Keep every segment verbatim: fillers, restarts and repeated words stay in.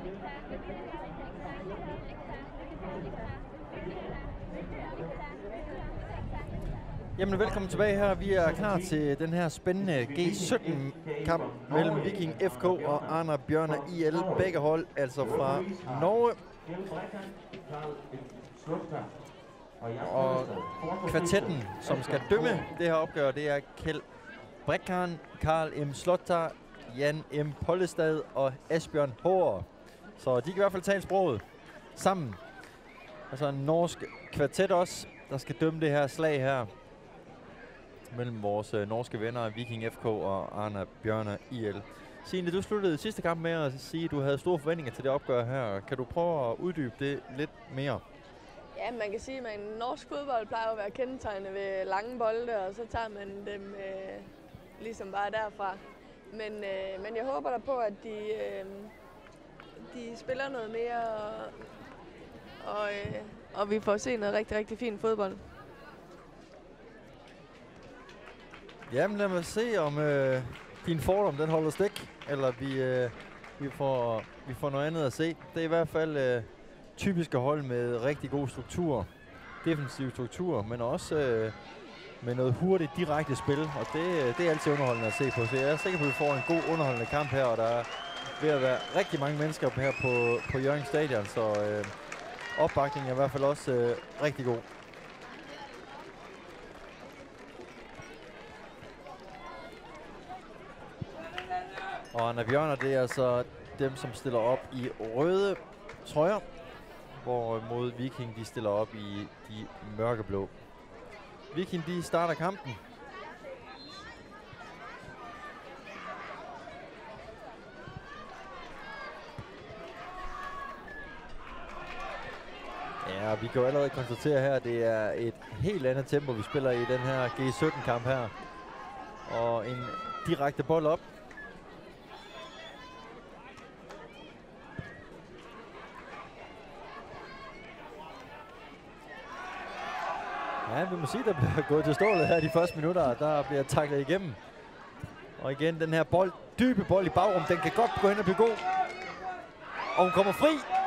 Jamen velkommen tilbage her. Vi er klar til den her spændende G sytten kamp mellem Viking F K og Arna Bjørnar I L. Begge hold altså fra Norge. Og kvartetten, som skal dømme det her opgør, det er Kjeld Brækkan, Karl M. Slottar, Jan M. Pollestad og Asbjørn Hårer. Så de kan i hvert fald tale sproget sammen. Altså en norsk kvartet også, der skal dømme det her slag her mellem vores øh, norske venner Viking F K og Arna Bjørnar I L. Signe, du sluttede sidste kamp med at sige, at du havde store forventninger til det opgør her. Kan du prøve at uddybe det lidt mere? Ja, man kan sige, at en norsk fodbold plejer at være kendetegnet ved lange bolde, og så tager man dem øh, ligesom bare derfra. Men, øh, men jeg håber da på, at de, øh, de spiller noget mere, og, og, øh, og vi får se noget rigtig, rigtig fint fodbold. Jamen lad mig se, om øh, din fordom den holder stik, eller vi, øh, vi, får, vi får noget andet at se. Det er i hvert fald øh, typiske hold med rigtig god struktur, defensiv struktur, men også øh, med noget hurtigt, direkte spil, og det, det er altid underholdende at se på. Så jeg er sikker på, at vi får en god underholdende kamp her, og der er ved at være rigtig mange mennesker her på, på Hjørring Stadion, så øh, opbakningen er i hvert fald også øh, rigtig god. Og Arna Bjørnar, det er altså dem, som stiller op i røde trøjer, hvorimod Viking de stiller op i de mørkeblå. Viking de starter kampen. Ja, vi kan jo allerede konstatere her, at det er et helt andet tempo, vi spiller i den her G sytten kamp her. Og en direkte bold op. Ja, vi må sige, der bliver gået til stålet her de første minutter. Der bliver taklet igennem. Og igen, den her bold, dybe bold i bagrum, den kan godt gå hen og blive god. Og hun kommer fri.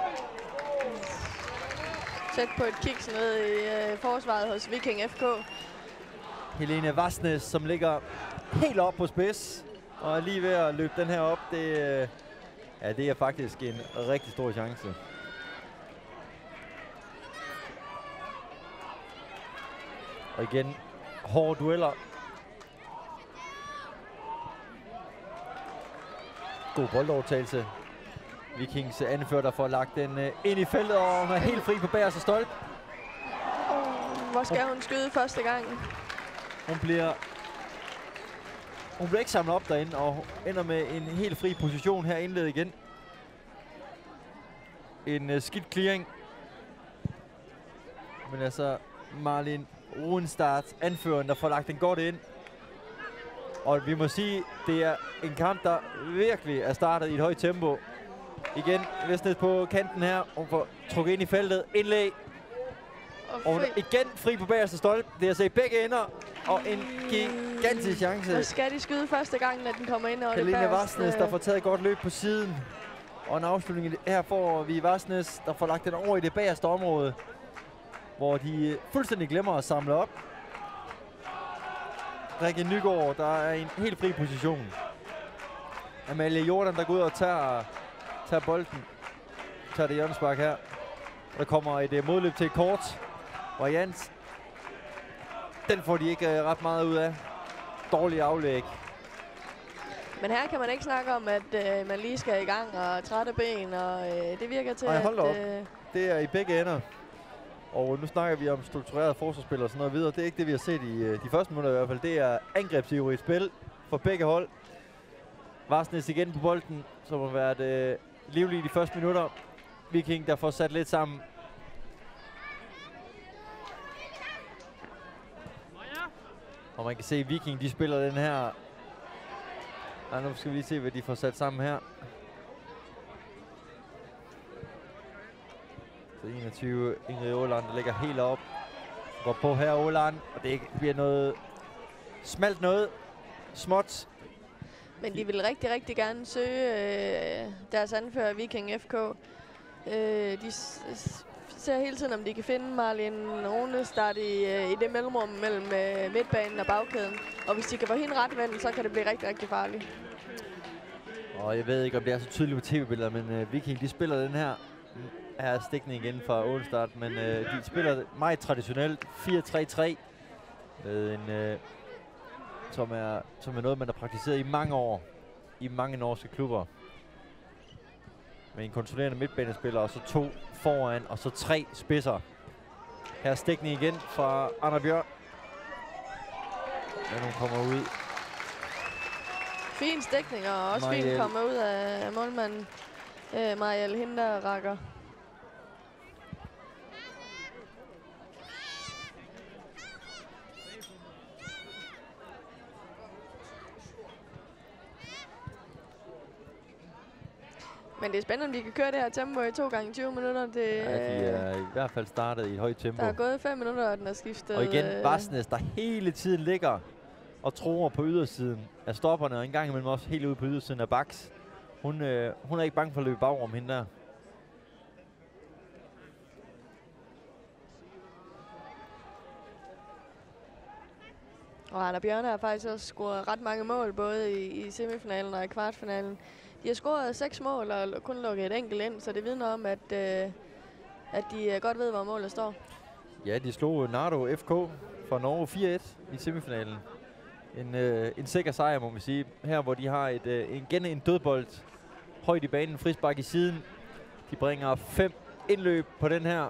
Tæt på et kiks ned i øh, forsvaret hos Viking F K. Helene Vassnes, som ligger helt op på spids. Og er lige ved at løbe den her op. Det, øh, ja, det er faktisk en rigtig stor chance. Og igen, hårde dueller. God boldovertagelse. Vikings anfører, der får lagt den uh, ind i feltet, og hun er helt fri på bagerste stolpe. Oh, hvor skal hun skyde første gang? Hun bliver, hun bliver ikke samlet op derinde, og ender med en helt fri position her indledet igen. En uh, skidt clearing. Men altså, Marlin Ruenstad, anføreren, der får lagt den godt ind. Og vi må sige, det er en kamp, der virkelig er startet i et højt tempo. Igen, Vestnes på kanten her. Hun får trukket ind i feltet. Indlæg. Og, og hun er igen fri på bagerste stolpe. Det er at se begge ender. Og en gigantisk chance. Og skal de skyde første gang, når den kommer ind over Helene det Vassnes, der får taget et godt løb på siden. Og en afslutning her får vi Vassnes, der får lagt den over i det bagerste område, hvor de fuldstændig glemmer at samle op. Rikke Nygaard, der er i en helt fri position. Amalie Jordan, der går ud og tager, tager bolden. Tager det hjørnespark her. Der kommer et uh, modløb til kort. Og Jans, den får de ikke uh, ret meget ud af. Dårlig aflæg. Men her kan man ikke snakke om, at uh, man lige skal i gang og trætte ben, og uh, det virker til, Ej, hold at... Uh, det er i begge ender. Og nu snakker vi om struktureret forsvarsspil og sådan noget videre. Det er ikke det, vi har set i uh, de første minutter i hvert fald. Det er angrebsivrigt spil for begge hold. Varsnes igen på bolden, som har været uh, livlig i de første minutter. Viking, der får sat lidt sammen. Og man kan se, at Viking, de spiller den her. Ja, nu skal vi lige se, hvad de får sat sammen her. Så enogtyve, Ingrid Åland, der ligger helt op. Går på her, Åland, og det bliver noget smalt noget. Småt. Men de vil rigtig, rigtig gerne søge øh, deres anfører Viking F K. Øh, de ser hele tiden, om de kan finde Marlene Runestad i, øh, i det mellemrum mellem øh, midtbanen og bagkæden. Og hvis de kan få hende retvendt, så kan det blive rigtig, rigtig farligt. Og jeg ved ikke, om det er så tydeligt på tv-billeder, men øh, Viking, de spiller den her her stikning igen fra Ålestad, men øh, de spiller meget traditionelt fire tre tre med en øh, som er som er noget man har praktiseret i mange år i mange norske klubber. Med en kontrollerende midtbanespiller og så to foran og så tre spidser. Her stikning igen fra Anna Bjørn. Men hun kommer ud. Fin stikning og også Mariel. fint kommer ud af målmanden øh, Mariel Hinderracker. Men det er spændende, om de kan køre det her tempo i to gange tyve minutter. Det, Ja, de er i hvert fald startet i et højt tempo. Der er gået fem minutter, og den er skiftet. Og igen Varsnes, der hele tiden ligger og tror på ydersiden af stopperne, og en gang imellem også helt ude på ydersiden af baks. Hun, øh, hun er ikke bange for at løbe bagom hende der. Og Anna Bjørne har faktisk også scoret ret mange mål, både i, i semifinalen og i kvartfinalen. De har scoret seks mål og kun lukket et enkelt ind, så det vidner om, at, øh, at de godt ved, hvor målet står. Ja, de slog Nardo F K fra Norge fire et i semifinalen. En, øh, en sikker sejr, må man sige. Her, hvor de har et, øh, igen en dødbold højt i banen, frispark i siden. De bringer fem indløb på den her.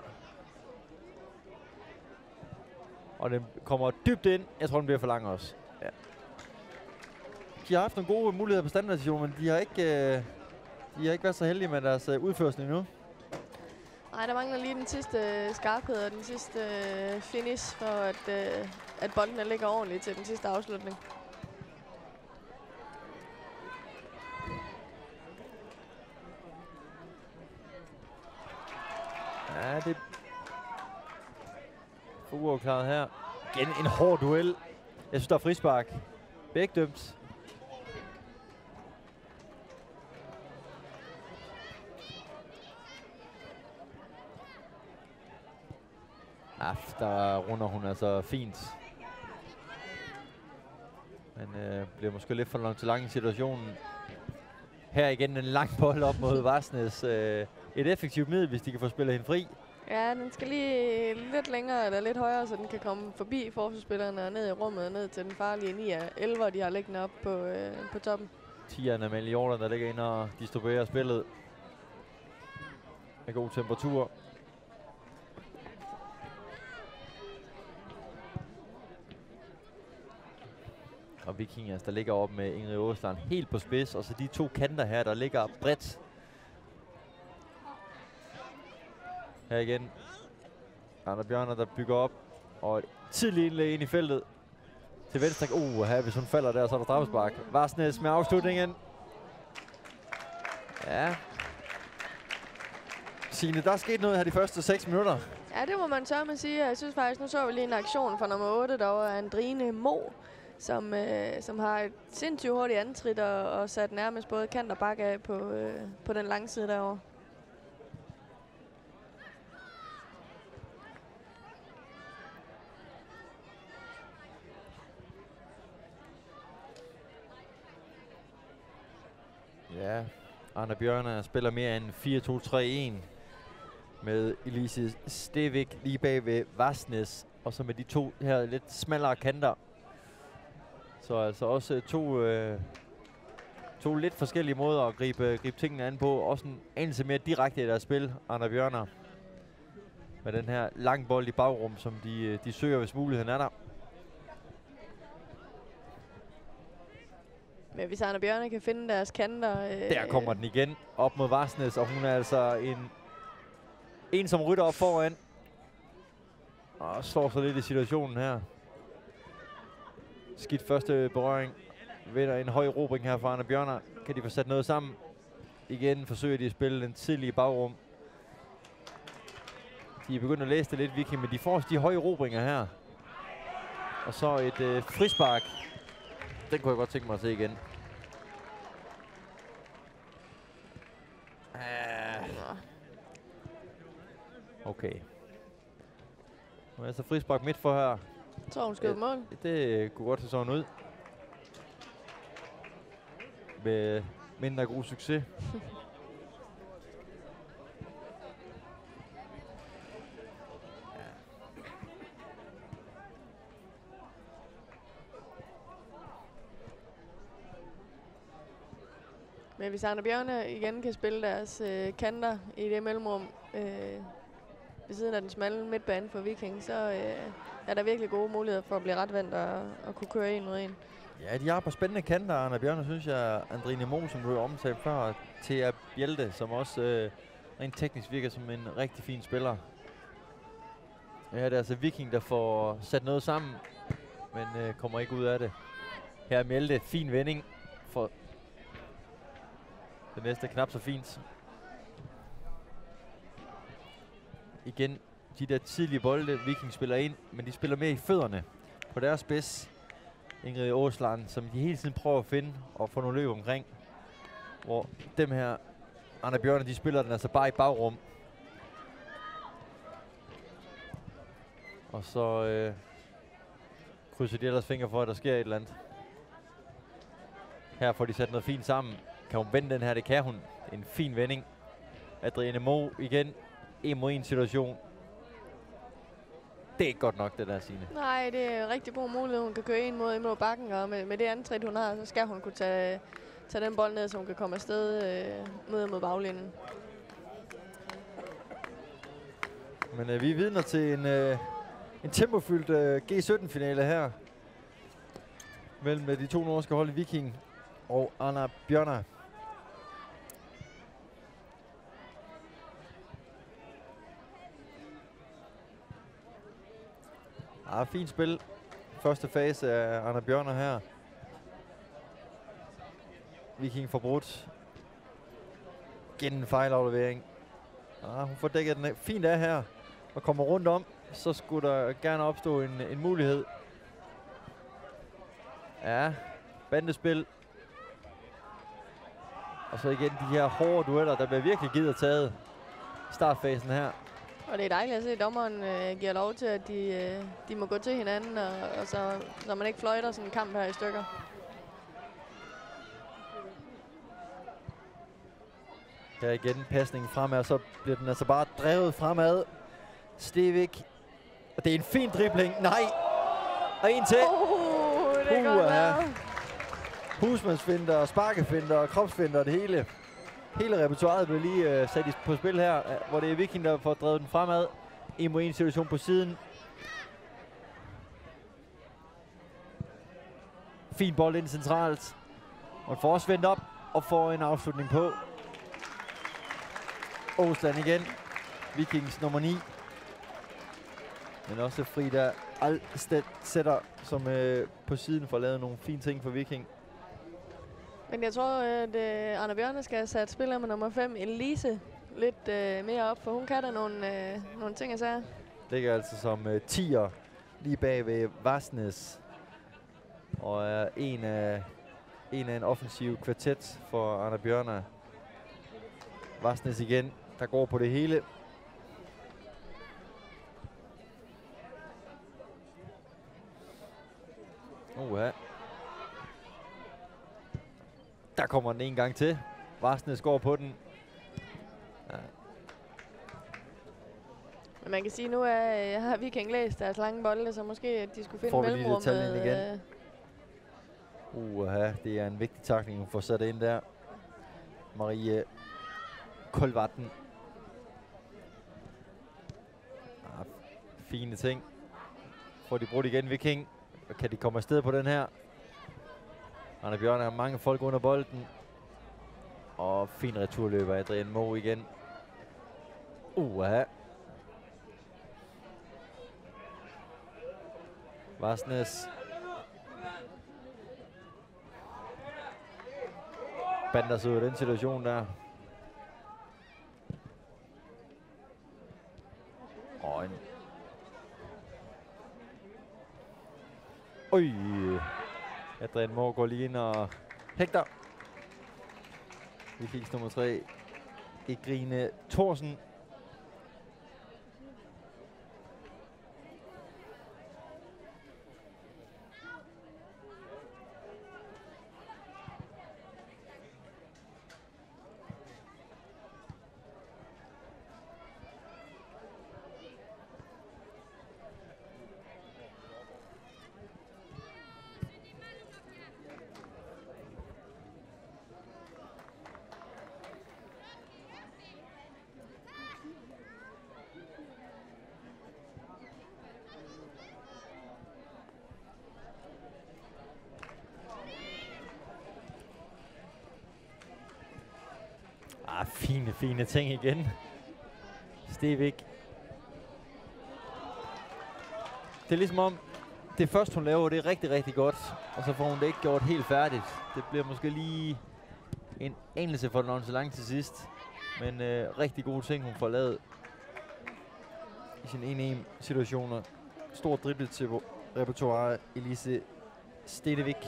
Og den kommer dybt ind. Jeg tror, den bliver for lang også. Ja. De har haft nogle gode muligheder på standardsituation, men de har ikke, øh, de har ikke været så heldige med deres øh, udførsel endnu. Nej, der mangler lige den sidste skarphed og den sidste øh, finish, for at, øh, at bolden ligger ordentligt til den sidste afslutning. Ja, det er uafklaret her. Igen en hård duel. Jeg synes, der er frispark. Begge dømt. Af, der runder hun altså fint. Men øh, bliver måske lidt for langt til lang i situationen. Her igen en lang bold op mod Varsnes. Øh, et effektivt middel, hvis de kan få spillet hende fri. Ja, den skal lige lidt længere eller lidt højere, så den kan komme forbi forsvarsspillerne og ned i rummet og ned til den farlige ni af elleve, de har liggende op på, øh, på toppen. Tierne med Jordan, der ligger inde og distribuerer spillet med god temperatur. Og Vikingers, der ligger op med Ingrid Åsland helt på spids, og så de to kanter her, der ligger bredt. Her igen. Anna Bjørner, der bygger op, og et tidligt indlæg ind i feltet. Til venstre. Uh, her, hvis hun falder der, så er der straffespark. Varsnes med afslutningen. Ja. Signe, der er sket noget her de første seks minutter. Ja, det må man tør med sige. Jeg synes faktisk, nu så vi lige en aktion fra nummer otte, der var Andrine Mo, som, øh, som har et sindssygt hurtigt antrit og, og sat nærmest både kant og bakke af på, øh, på den lange side derovre. Ja, Anna Bjørner spiller mere end fire to tre en med Elise Stevik lige bag ved Varsnes, og så med de to her lidt smallere kanter. Så altså også to, øh, to lidt forskellige måder at gribe, gribe tingene an på. Også en anelse mere direkte i deres spil, Anna Bjørner. Med den her lang bold i bagrum, som de, de søger, hvis muligheden er der. Men hvis Anna Bjørne kan finde deres kanter... Øh, der kommer den igen op mod Varsnes, og hun er altså en, en som rytter op foran. Og slår så lidt i situationen her. Skidt første berøring. Vinder en høj erobring her fra Anna Bjørner. Kan de få sat noget sammen? Igen forsøger de at spille den tidlige bagrum. De er begyndt at læse det lidt, Viking, men de får også de høje erobringer her. Og så et øh, frispark. Den kunne jeg godt tænke mig at se igen. Okay. Nu er altså frispark midt for her. Jeg tror, hun skal Ja, mål. det kunne godt se sådan ud. Med mindre god succes. Men hvis Arne Bjørne igen kan spille deres øh, kanter i det mellemrum øh, ved siden af den smalle midtbane for Viking, så øh, er der virkelig gode muligheder for at blive retvendt og, og kunne køre en mod en. Ja, de har på spændende kanter, Arne Bjørne, synes jeg. Andrine Mo, som du har omtalt før. Thea Bjelte, som også øh, rent teknisk virker som en rigtig fin spiller. Ja, det er altså Viking, der får sat noget sammen, men øh, kommer ikke ud af det. Her er Mjelte, fin vending for det næste knap så fint. Igen, de der tidlige bolde, Viking spiller ind, men de spiller mere i fødderne på deres spids. Ingrid Aasland, som de hele tiden prøver at finde og få nogle løb omkring. Hvor dem her, Arne Bjørne, de spiller den altså bare i bagrum. Og så øh, krydser de ellers fingre for, at der sker et eller andet. Her får de sat noget fint sammen. Kan hun vende den her? Det kan hun. En fin vending. Adrienne Mo igen. En mod en situation. Det er ikke godt nok, det der, Signe. Nej, det er en rigtig god mulighed. Hun kan køre en mod imod bakken, og med, med det antrit, hun har, så skal hun kunne tage, tage den bold ned, så hun kan komme afsted øh, mod mod baglinjen. Men øh, vi er vidner til en, øh, en tempofyldt øh, G sytten-finale her. Mellem de to norske hold, Viking og Arne Bjørne. Ah, fint spil. Første fase af Arne Bjørne her. Viking får brudt. Igen en fejlaflevering. Ah, hun får dækket den fint af her og kommer rundt om. Så skulle der gerne opstå en, en mulighed. Ja, bandespil. Og så igen de her hårde dueller, der bliver virkelig givet og taget i startfasen her. Og det er dejligt at se, at dommeren øh, giver lov til, at de, øh, de må gå til hinanden, og, og så, så man ikke fløjter sådan en kamp her i stykker. Her igen pasningen fremad, og så bliver den altså bare drevet fremad. Stevik. Og det er en fin dribling. Nej! Og en til. Oh, det er godt lavet. Husmandsfinder, sparkefinder og kropsfinder, det hele. Hele repertoiret blev lige uh, sat på spil her, uh, hvor det er Viking, der får drevet den fremad. En mod en situation på siden. Fin bold ind centralt. Og får også vendt op og får en afslutning på. Aasland igen. Vikings nummer ni. Men også fri der Alstedt sætter, som øh, på siden får lavet nogle fine ting for Viking. Men jeg tror, at øh, Arne Bjørne skal have sat spiller med nummer fem, Elise, lidt øh, mere op, for hun kan da nogle, øh, nogle ting at sige. Ligger altså som øh, tier lige bag ved Varsnes. Og er en af, en af en offensiv kvartet for Arne Bjørne. Varsnes igen, der går på det hele. Uha. Der kommer den en gang til. Varsnes går på den. Ja. Men man kan sige, nu er, har Viking læst deres lange bolde, så måske at de skulle finde Får vi lige mellemrummet. detaljen igen. Uha, det er en vigtig takning, hun får sat ind der. Marie Kolvatten. Ah, fine ting. Får de brudt igen, Viking. Kan de komme afsted på den her? Arne Bjørne har mange folk under bolden. Og fin returløber af Adrienne Mo igen. Uha. Varsnes. Bander sig ud af den situation der. Og en... Oj. Adrienne Mo går lige ind og hægter. Vi fik nummer tre. Egrine Thorsen. fine, fine ting igen. Stevik. Det er ligesom om, det første hun laver, det er rigtig, rigtig godt. Og så får hun det ikke gjort helt færdigt. Det bliver måske lige en anelse for nonchalant til sidst. Men øh, rigtig gode ting, hun får lavet i sine en-en situationer. Stor drible til repertoire, Elise Stevik.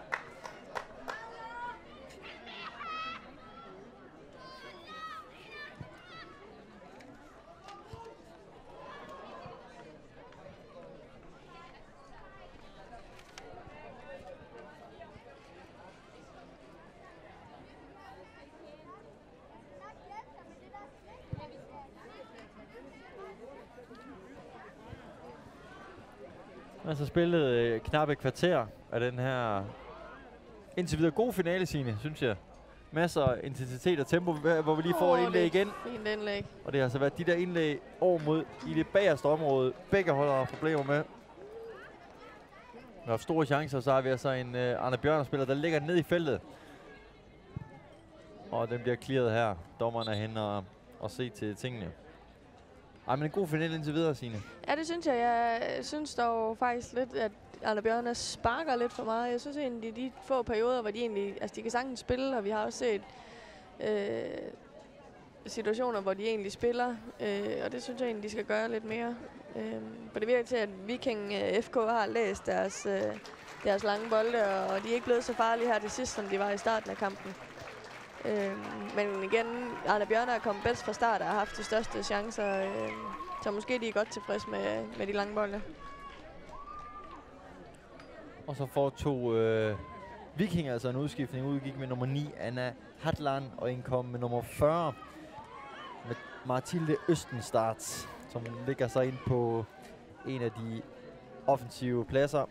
Altså spillet øh, knap et kvarter af den her indtil videre gode finale, Signe, synes jeg. Masser af intensitet og tempo, hvor vi lige får oh, et indlæg igen. Fint indlæg. Og det har altså været de der indlæg over mod i det bagerste område. Begge hold har problemer med. Vi har haft store chancer, så har vi altså en øh, Arne Bjørner-spiller, der ligger ned i feltet. Og den bliver clearet her. Dommeren er hen og, og se til tingene. Ej, men en god finale indtil videre, Signe. Ja, det synes jeg. Jeg synes dog faktisk lidt, at Arne Bjørner sparker lidt for meget. Jeg synes egentlig, de få perioder, hvor de egentlig... Altså, de kan sagtens spille, og vi har også set øh, situationer, hvor de egentlig spiller. Øh, og det synes jeg egentlig, de skal gøre lidt mere. Øh, for det virker til, at Viking øh, F K har læst deres, øh, deres lange bolde, og de er ikke blevet så farlige her til sidst, som de var i starten af kampen. Øh, men igen, Arne Bjørner er kommet bedst fra start og har haft de største chancer, øh, så måske de er godt tilfreds med, med de lange bolde. Og så får to øh, Viking altså en udskiftning. Udgik med nummer ni, Anna Hatland, og indkom med nummer fyrre, med Mathilde Østenstart, som ligger sig ind på en af de offensive pladser.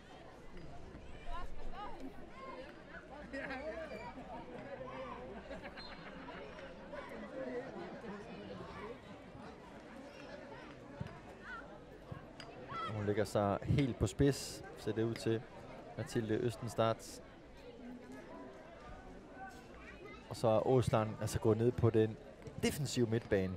Hun lægger sig helt på spids, ser det ud til, Mathilde Østenstart. Og så er Åsland altså gået ned på den defensive midtbane.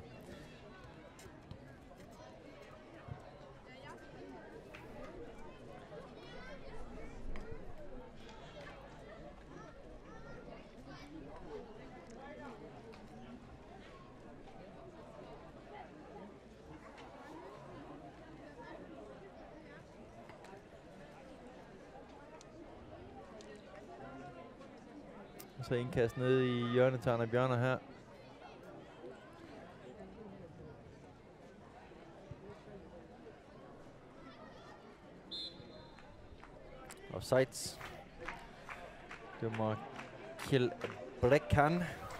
Så indkast ned i hjørnet til Arne Bjørner her. Offsides. Det må Kjell Brekkan.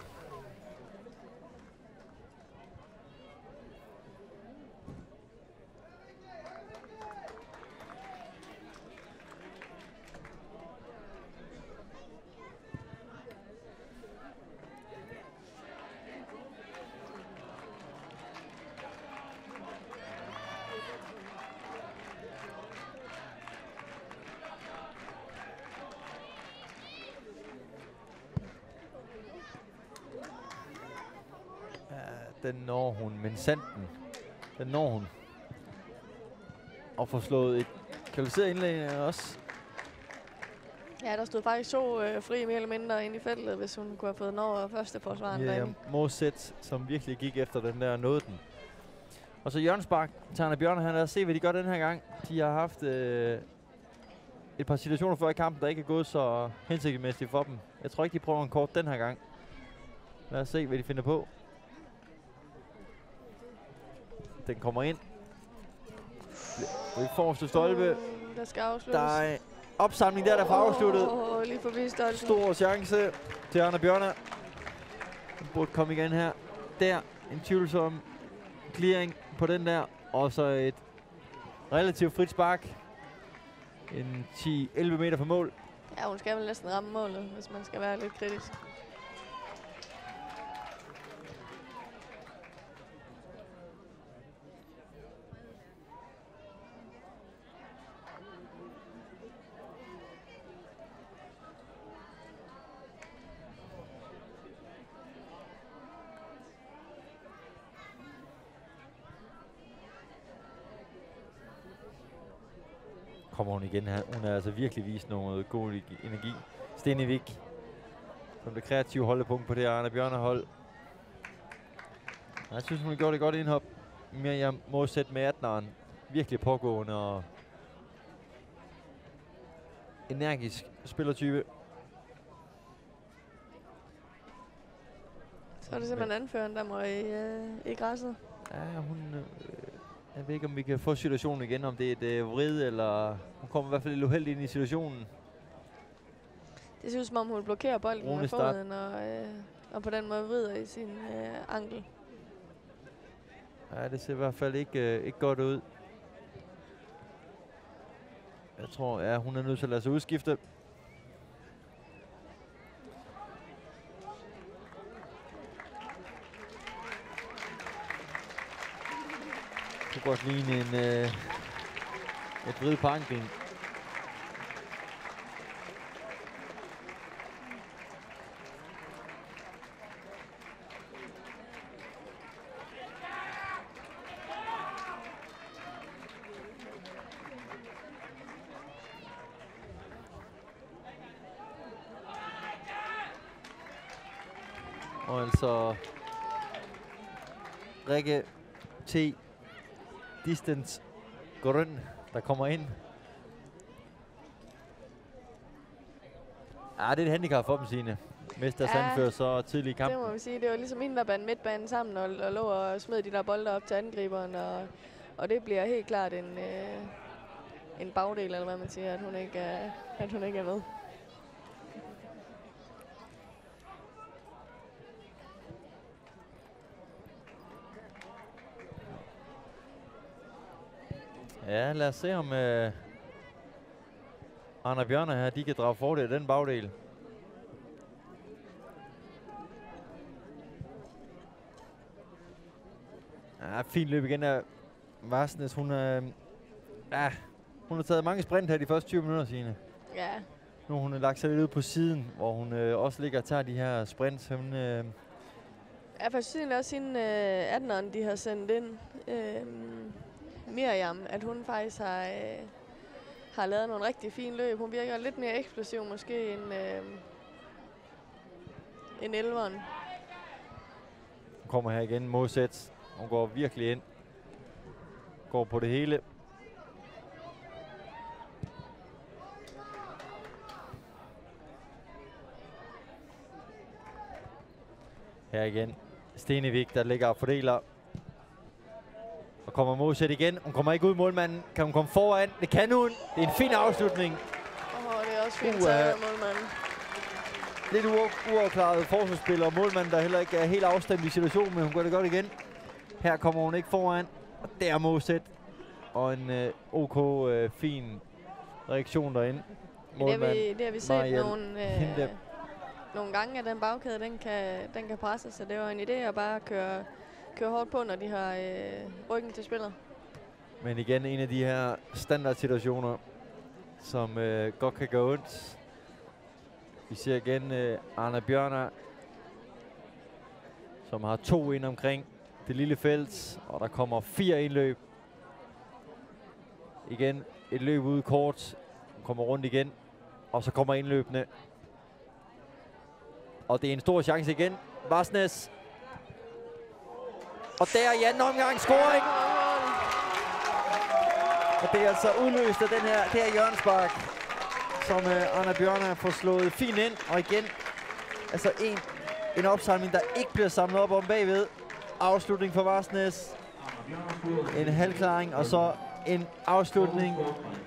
Den når hun, men Sanden, den når hun. Og får slået et kvalificeret indlæg også. Ja, der stod faktisk to øh, fri mere eller mindre ind i feltet, hvis hun kunne have fået den over første forsvaren. Ja, Måsæt, som virkelig gik efter den der, nåede den. Og så hjørnespark til Arne Bjørner. Han har set, hvad de gør den her gang. De har haft øh, et par situationer før i kampen, der ikke er gået så hensigtsmæssigt for dem. Jeg tror ikke, de prøver en kort den her gang. Lad os se, hvad de finder på. Den kommer ind. Vi forreste stolpe. Uh, der skal afsluttes. Der er opsamling der, der får afsluttet. Oh, lige forbi stolpen. Stor chance til Arne Bjørner. Den burde komme igen her. Der, en tvivlsom clearing på den der. Og så et relativt frit spark. En ti til elleve meter fra mål. Ja, hun skal vel næsten ramme målet, hvis man skal være lidt kritisk. kommer hun igen her. Hun har altså virkelig vist noget god energi. Stenevik som det kreative holdepunkt på det Arne Bjørner hold. Jeg synes, hun gjorde det godt indhop. Miriam Måsæt med atteneren. Virkelig pågående og energisk spillertype. Så er det simpelthen anføreren, der må i, øh, i græsset. Ja, hun... Øh, jeg ved ikke, om vi kan få situationen igen, om det er et øh, vrid, eller... Hun kommer i hvert fald lidt uheldigt ind i situationen. Det ser ud som om, hun blokerer bolden Rune med start. foden, og, øh, og på den måde vrider i sin øh, ankel. Ja, det ser i hvert fald ikke, øh, ikke godt ud. Jeg tror, ja, hun er nødt til at lade sig udskifte. Det kunne godt ligne en, øh, et vrid på anklen. Og altså Rikke T. Distance Grøn, der kommer ind. Ja, det er et handicap for dem, Signe. Mester Ja, Sandfør så tidlig i Det kampen. må vi sige. Det var ligesom hende, der bandt midtbanen sammen og, og lå og smed de der bolde op til angriberen. Og, og det bliver helt klart en, øh, en bagdel, eller hvad man siger, at hun ikke er, at hun ikke er med. Ja, lad os se om uh, Arne Bjørner her, de kan drage fordel af den bagdel. Ja, fint løb igen af Varsnes. Hun, uh, ja, hun har taget mange sprint her de første tyve minutter, Signe. Ja, Nu har hun lagt sig lidt ud på siden, hvor hun uh, også ligger og tager de her sprints. Hun, uh, jeg har faktisk også hende øh, atteneren, de har sendt ind. Øh, Miriam, at hun faktisk har, øh, har lavet nogle rigtig fine løb. Hun virker lidt mere eksplosiv måske end, øh, end elveren. Hun kommer her igen, Måsæt. Hun går virkelig ind. Går på det hele. Her igen. Stenevik, der ligger og fordeler. Og kommer Måsæt igen. Hun kommer ikke ud, målmanden. Kan hun komme foran? Det kan hun. Det er en fin afslutning. Og det er også fint Uh, taget uh. af målmanden. Lidt uaf- uafklaret forsvarsspiller, og målmanden, der heller ikke er helt afstemt i situationen, men hun gør det godt igen. Her kommer hun ikke foran, og der er Måsæt. Og en øh, OK øh, fin reaktion derinde. Det har vi, det har vi set Mariel nogle, Hinde. øh, nogle gange, at den bagkæde, den kan, den kan presse, så det var en idé at bare køre, køre hårdt på, når de har øh, ryggen til spillet. Men igen en af de her standardsituationer, som øh, godt kan gå ondt. Vi ser igen øh, Arne Bjørner, som har to ind omkring det lille felt, og der kommer fire indløb. Igen et løb ude kort, hun kommer rundt igen, og så kommer indløbende. Og det er en stor chance igen. Varsnes. Og der i anden omgang scoring. Og det er altså udløst af den her, det her hjørnespark, som uh, Arne Bjørner får slået fint ind. Og igen, altså en, en opsamling, der ikke bliver samlet op om bagved. Afslutning for Varsnes. En halvklaring, og så en afslutning.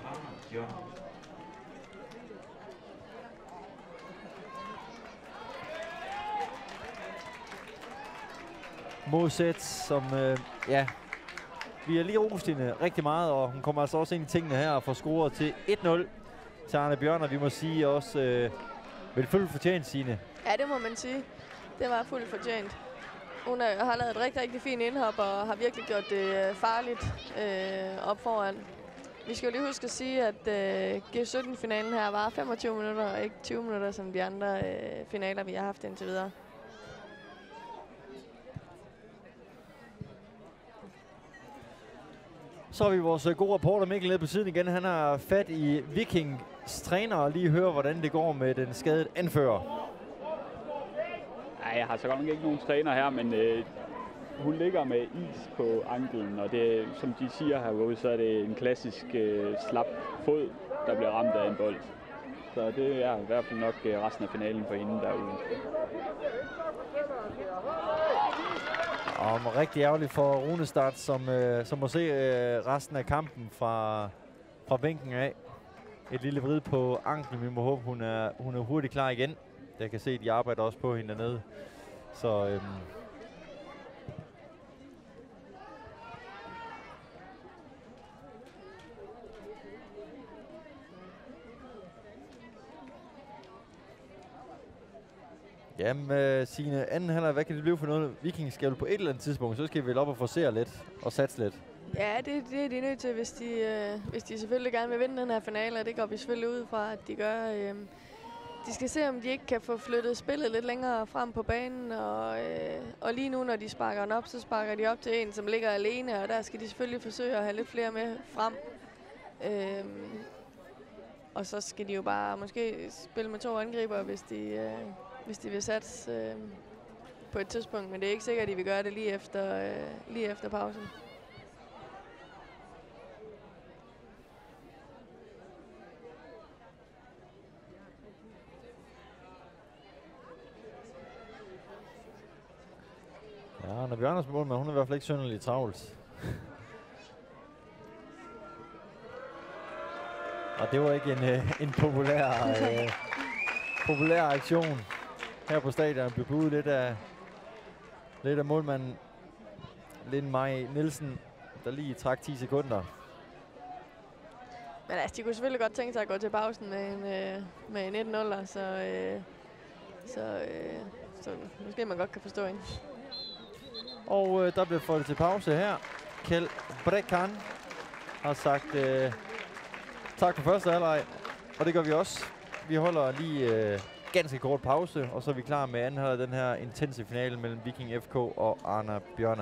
Måsæt, som øh, ja, vi har lige rost hende rigtig meget, og hun kommer altså også ind i tingene her og får scoret til et nul til Arne Bjørner. Vi må sige også øh, vel fuldt fortjent, Signe. Ja, det må man sige. Det var fuldt fortjent. Hun er, har lavet et rigtig, rigtig fint indhop og har virkelig gjort det øh, farligt øh, op foran. Vi skal jo lige huske at sige, at øh, G sytten-finalen her var femogtyve minutter og ikke tyve minutter, som de andre øh, finaler, vi har haft indtil videre. Så har vi vores uh, gode reporter Mikkel nede på siden igen. Han har fat i Vikings træner og lige høre, hvordan det går med den skadede anfører. Nej, jeg har så godt nok ikke nogen træner her, men øh, hun ligger med is på anklen, og det, som de siger herude, så er det en klassisk øh, slap fod, der bliver ramt af en bold. Så det er i hvert fald nok øh, resten af finalen for hende derude. Og rigtig ærgerligt for Runestad, som, øh, som må se øh, resten af kampen fra, fra bænken af. Et lille vrid på anklen. Vi må håbe, hun er, hun er hurtigt klar igen. Jeg kan se, at de arbejder også på hende dernede. Så øhm, Jamen, øh, Signe, anden halvleg, hvad kan det blive for noget? Vikings skal på et eller andet tidspunkt, så skal vi vel op og forsere lidt og satse lidt. Ja, det, det er de nødt til, hvis de, øh, hvis de selvfølgelig gerne vil vinde den her finale, og det går vi selvfølgelig ud fra, at de gør. Øh, de skal se, om de ikke kan få flyttet spillet lidt længere frem på banen, og, øh, og lige nu, når de sparker den op, så sparker de op til en, som ligger alene, og der skal de selvfølgelig forsøge at have lidt flere med frem. Øh, og så skal de jo bare måske spille med to angriber, hvis de... Øh, hvis de vil satse øh, på et tidspunkt, men det er ikke sikkert, at de vil gøre det lige efter, øh, lige efter pausen. Ja, når Bjørners målmand, hun er i hvert fald ikke synderligt travlt. Og det var ikke en, øh, en populær, øh, populær aktion. Her på stadion blev budet lidt af, lidt af målmanden Lind Maj Nielsen, der lige trak ti sekunder. Men altså, de kunne selvfølgelig godt tænke sig at gå til pausen med en, øh, med en et nul, så, øh, så, øh, så måske man godt kan forstå hende. Og øh, der bliver foldet til pause her. Kjeld Brekkan har sagt øh, tak for første halvleg, og det gør vi også. Vi holder lige... Øh, ganske kort pause, og så er vi klar med anden halvleg den her intense finale mellem Viking F K og Arna Bjørna.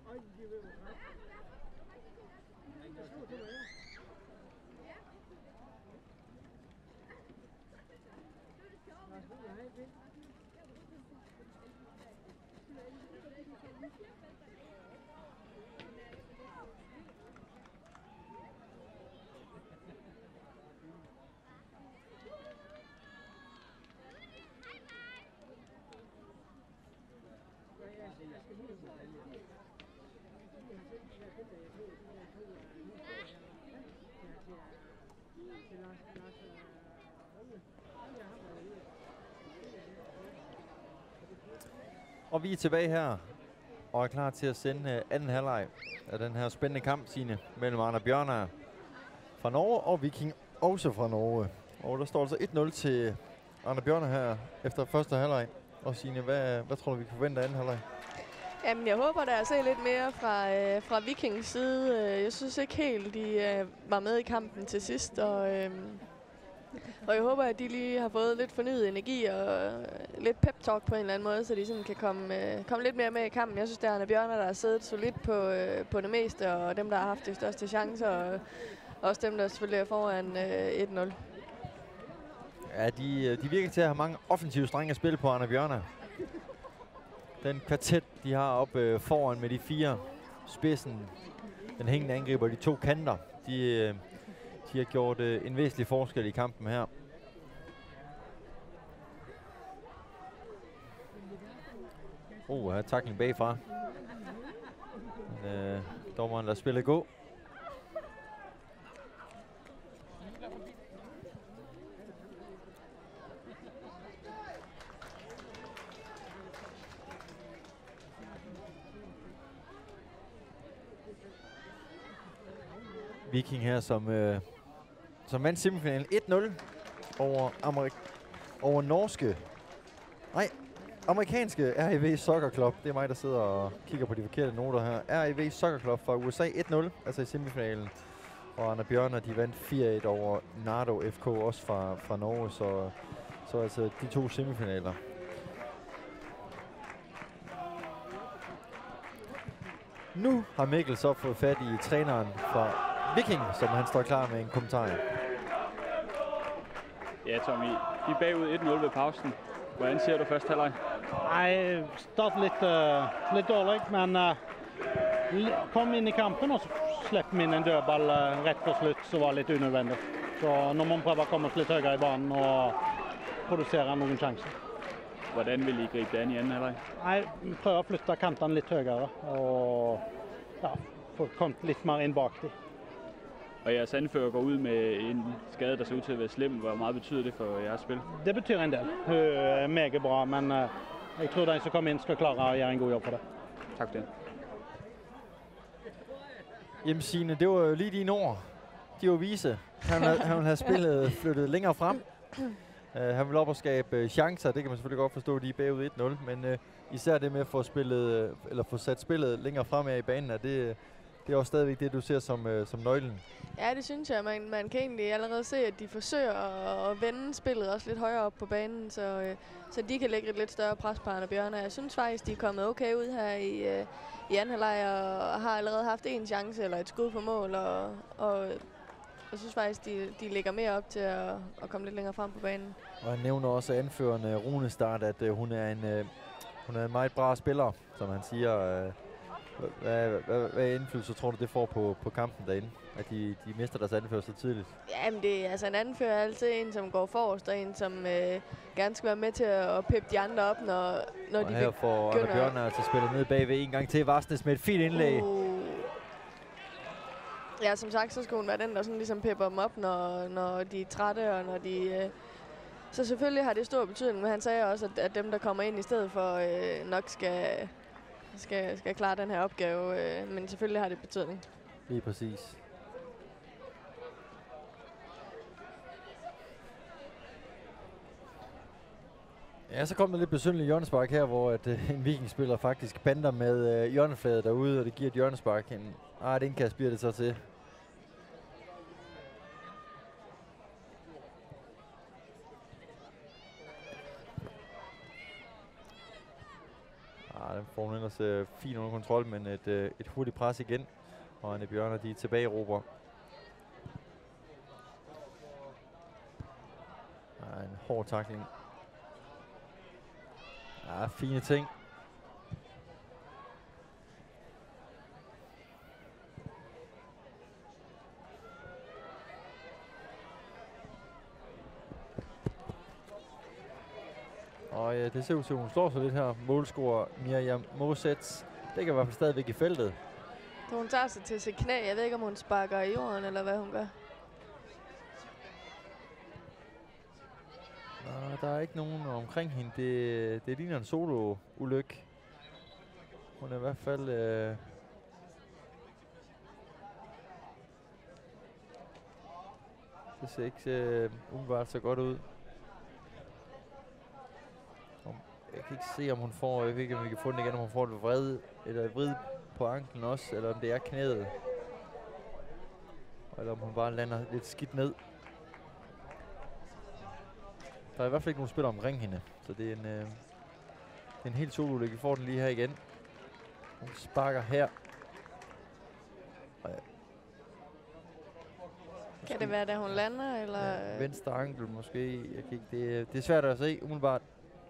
Og vi er tilbage her og er klar til at sende uh, anden halvleg af den her spændende kamp, Signe, mellem Arne Bjørnar fra Norge og Viking også fra Norge. Og der står altså et nul til Arne Bjørnar her efter første halvleg. Og Signe, hvad, hvad tror du, vi kan forvente af anden halvleg? Jamen, jeg håber da at se lidt mere fra, øh, fra Vikings side. Jeg synes ikke helt, de øh, var med i kampen til sidst, og, øh, og jeg håber, at de lige har fået lidt fornyet energi og lidt pep-talk på en eller anden måde, så de sådan kan komme, øh, komme lidt mere med i kampen. Jeg synes, det er Arne Bjørnar, der har siddet solidt på, øh, på det meste, og dem, der har haft de største chancer, og også dem, der selvfølgelig er foran øh, et nul. Ja, de, de virker til at have mange offensive strenge at spille på, Arne Bjørnar. Den kvartet, de har oppe øh, foran med de fire spidsen, den hængende angriber, de to kanter, de, øh, de har gjort øh, en væsentlig forskel i kampen her. Oh, her er tackling bagfra. Men, øh, dommeren lader spillet gå. Viking her, som, øh, som vandt semifinalen et nul over, Amerik over norske, nej, amerikanske R E V Soccer Club. Det er mig, der sidder og kigger på de forkerte noter her. R E V Soccer Club fra U S A et nul, altså i semifinalen. Og Arne Bjørnar, de vandt fire et over Nardo F K, også fra, fra Norge, så, så altså de to semifinaler. Nu har Mikkel så fået fat i træneren fra Viking, som han står klar med en kommentar. Ja, Tommy, de er bagud et nul ved pausen. Hvordan ser du første halvleg? Nej, startede lidt, uh, lidt dårligt, men uh, kom ind i kampen og så slæbte vi ind en dødball uh, ret på slut, så var lidt unødvendigt. Så når man prøver at komme lidt højere i banen og producere nogle chancer. Hvordan vil I gribe det an i anden halvleg? Nej, vi prøver at flytte kanten lidt højere og ja, få kommet lidt mere ind bak det. Og jeres anfører går ud med en skade, der ser ud til at være slem. Hvor meget betyder det for jeres spil? Det betyder en del. Det er mega bra, men uh, jeg tror den som kommer ind skal klare at gøre en god jobb for det. Tak for det. Jamen Signe, det var jo lige dine ord. De var vise. Han, havde, han ville have spillet flyttet længere frem. Uh, han vil op og skabe uh, chancer. Det kan man selvfølgelig godt forstå, at de er bagud et nul. Men uh, især det med at få, spillet, uh, eller få sat spillet længere frem i banen, er det, det er også stadigvæk det, du ser som, uh, som nøglen. Ja, det synes jeg. Man, man kan egentlig allerede se, at de forsøger at, at vende spillet også lidt højere op på banen, så, øh, så de kan lægge et lidt større pres på Arne Bjørnar. Jeg synes faktisk, de er kommet okay ud her i, øh, i anden halvleg og har allerede haft en chance eller et skud på mål, og, og jeg synes faktisk, de, de ligger mere op til at, at komme lidt længere frem på banen. Og han nævner også anførende Rune Start, at uh, hun er en uh, hun er en meget bra spiller, som han siger. Uh, hvad, hvad, hvad indflydelse tror du, det får på, på kampen derinde? At de, de mister deres anfører så tidligt? Jamen, det er altså en anfører er altid en, som går forrest, og en, som øh, gerne skal være med til at peppe de andre op, når, når og de her får Arne Bjørnar altså spillet ned bagved en gang til. Varsnes med et fint indlæg. Uh. Ja, som sagt, så skal hun være den, der sådan ligesom pepper dem op, når, når de er trætte, og når de... Øh, så selvfølgelig har det stor betydning, men han sagde også, at, at dem, der kommer ind i stedet for, øh, nok skal, skal, skal klare den her opgave, øh, men selvfølgelig har det betydning. Lige præcis. Ja, så kom der lidt besynderligt hjørnespark her, hvor at, uh, en vikingspiller faktisk bander med uh, hjørnefladet derude, og det giver et hjørnespark. En, ah, et indkast bliver det så til. Ah, Ja, får hun ellers øh, fint under kontrol, men et, øh, et hurtigt pres igen. Og Anne Bjørner, de er tilbage i råber. Ja, en hård tackling. Ja, fine ting. Og ja, det ser ud til, at hun slår sig lidt her. Målscorer Miriam Mosets. Det kan i hvert fald stadigvæk i feltet. Så hun tager sig til sit knæ. Jeg ved ikke, om hun sparker i jorden, eller hvad hun gør. Nå, der er ikke nogen omkring hende. Det, det ligner en solo-ulykke. Hun er i hvert fald... Øh det ser ikke øh, umiddelbart så godt ud. Jeg kan ikke se, om hun får... Jeg ved ikke, om vi kan få den igen, om hun får et vred, eller et vrid på anklen også, eller om det er knæet. Eller om hun bare lander lidt skidt ned. Der er i hvert fald ikke nogen spiller omkring hende, så det er en, øh, det er en helt solo-ulykke. Vi får den lige her igen. Hun sparker her. Og ja. Kan det være, da hun lander, eller? Ja, venstre ankel måske. Jeg kan ikke, det, det er svært at se umiddelbart.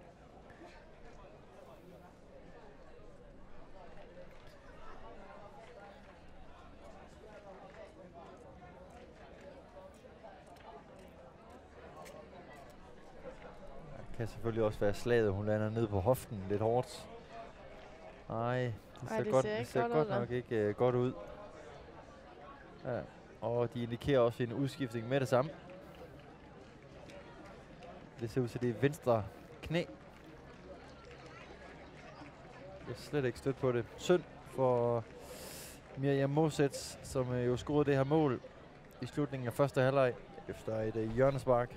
Kan selvfølgelig også være slaget, hun lander ned på hoften lidt hårdt. Nej, det ser, Ej, det godt, ser det ser godt, godt ud, nok ikke uh, godt ud. Ja. Og de indikerer også en udskiftning med det samme. Det ser ud til, det er venstre knæ. Jeg er slet ikke stødt på det. Synd for Miriam Mosets, som uh, jo scorede det her mål i slutningen af første halvleg efter et uh, hjørnespark.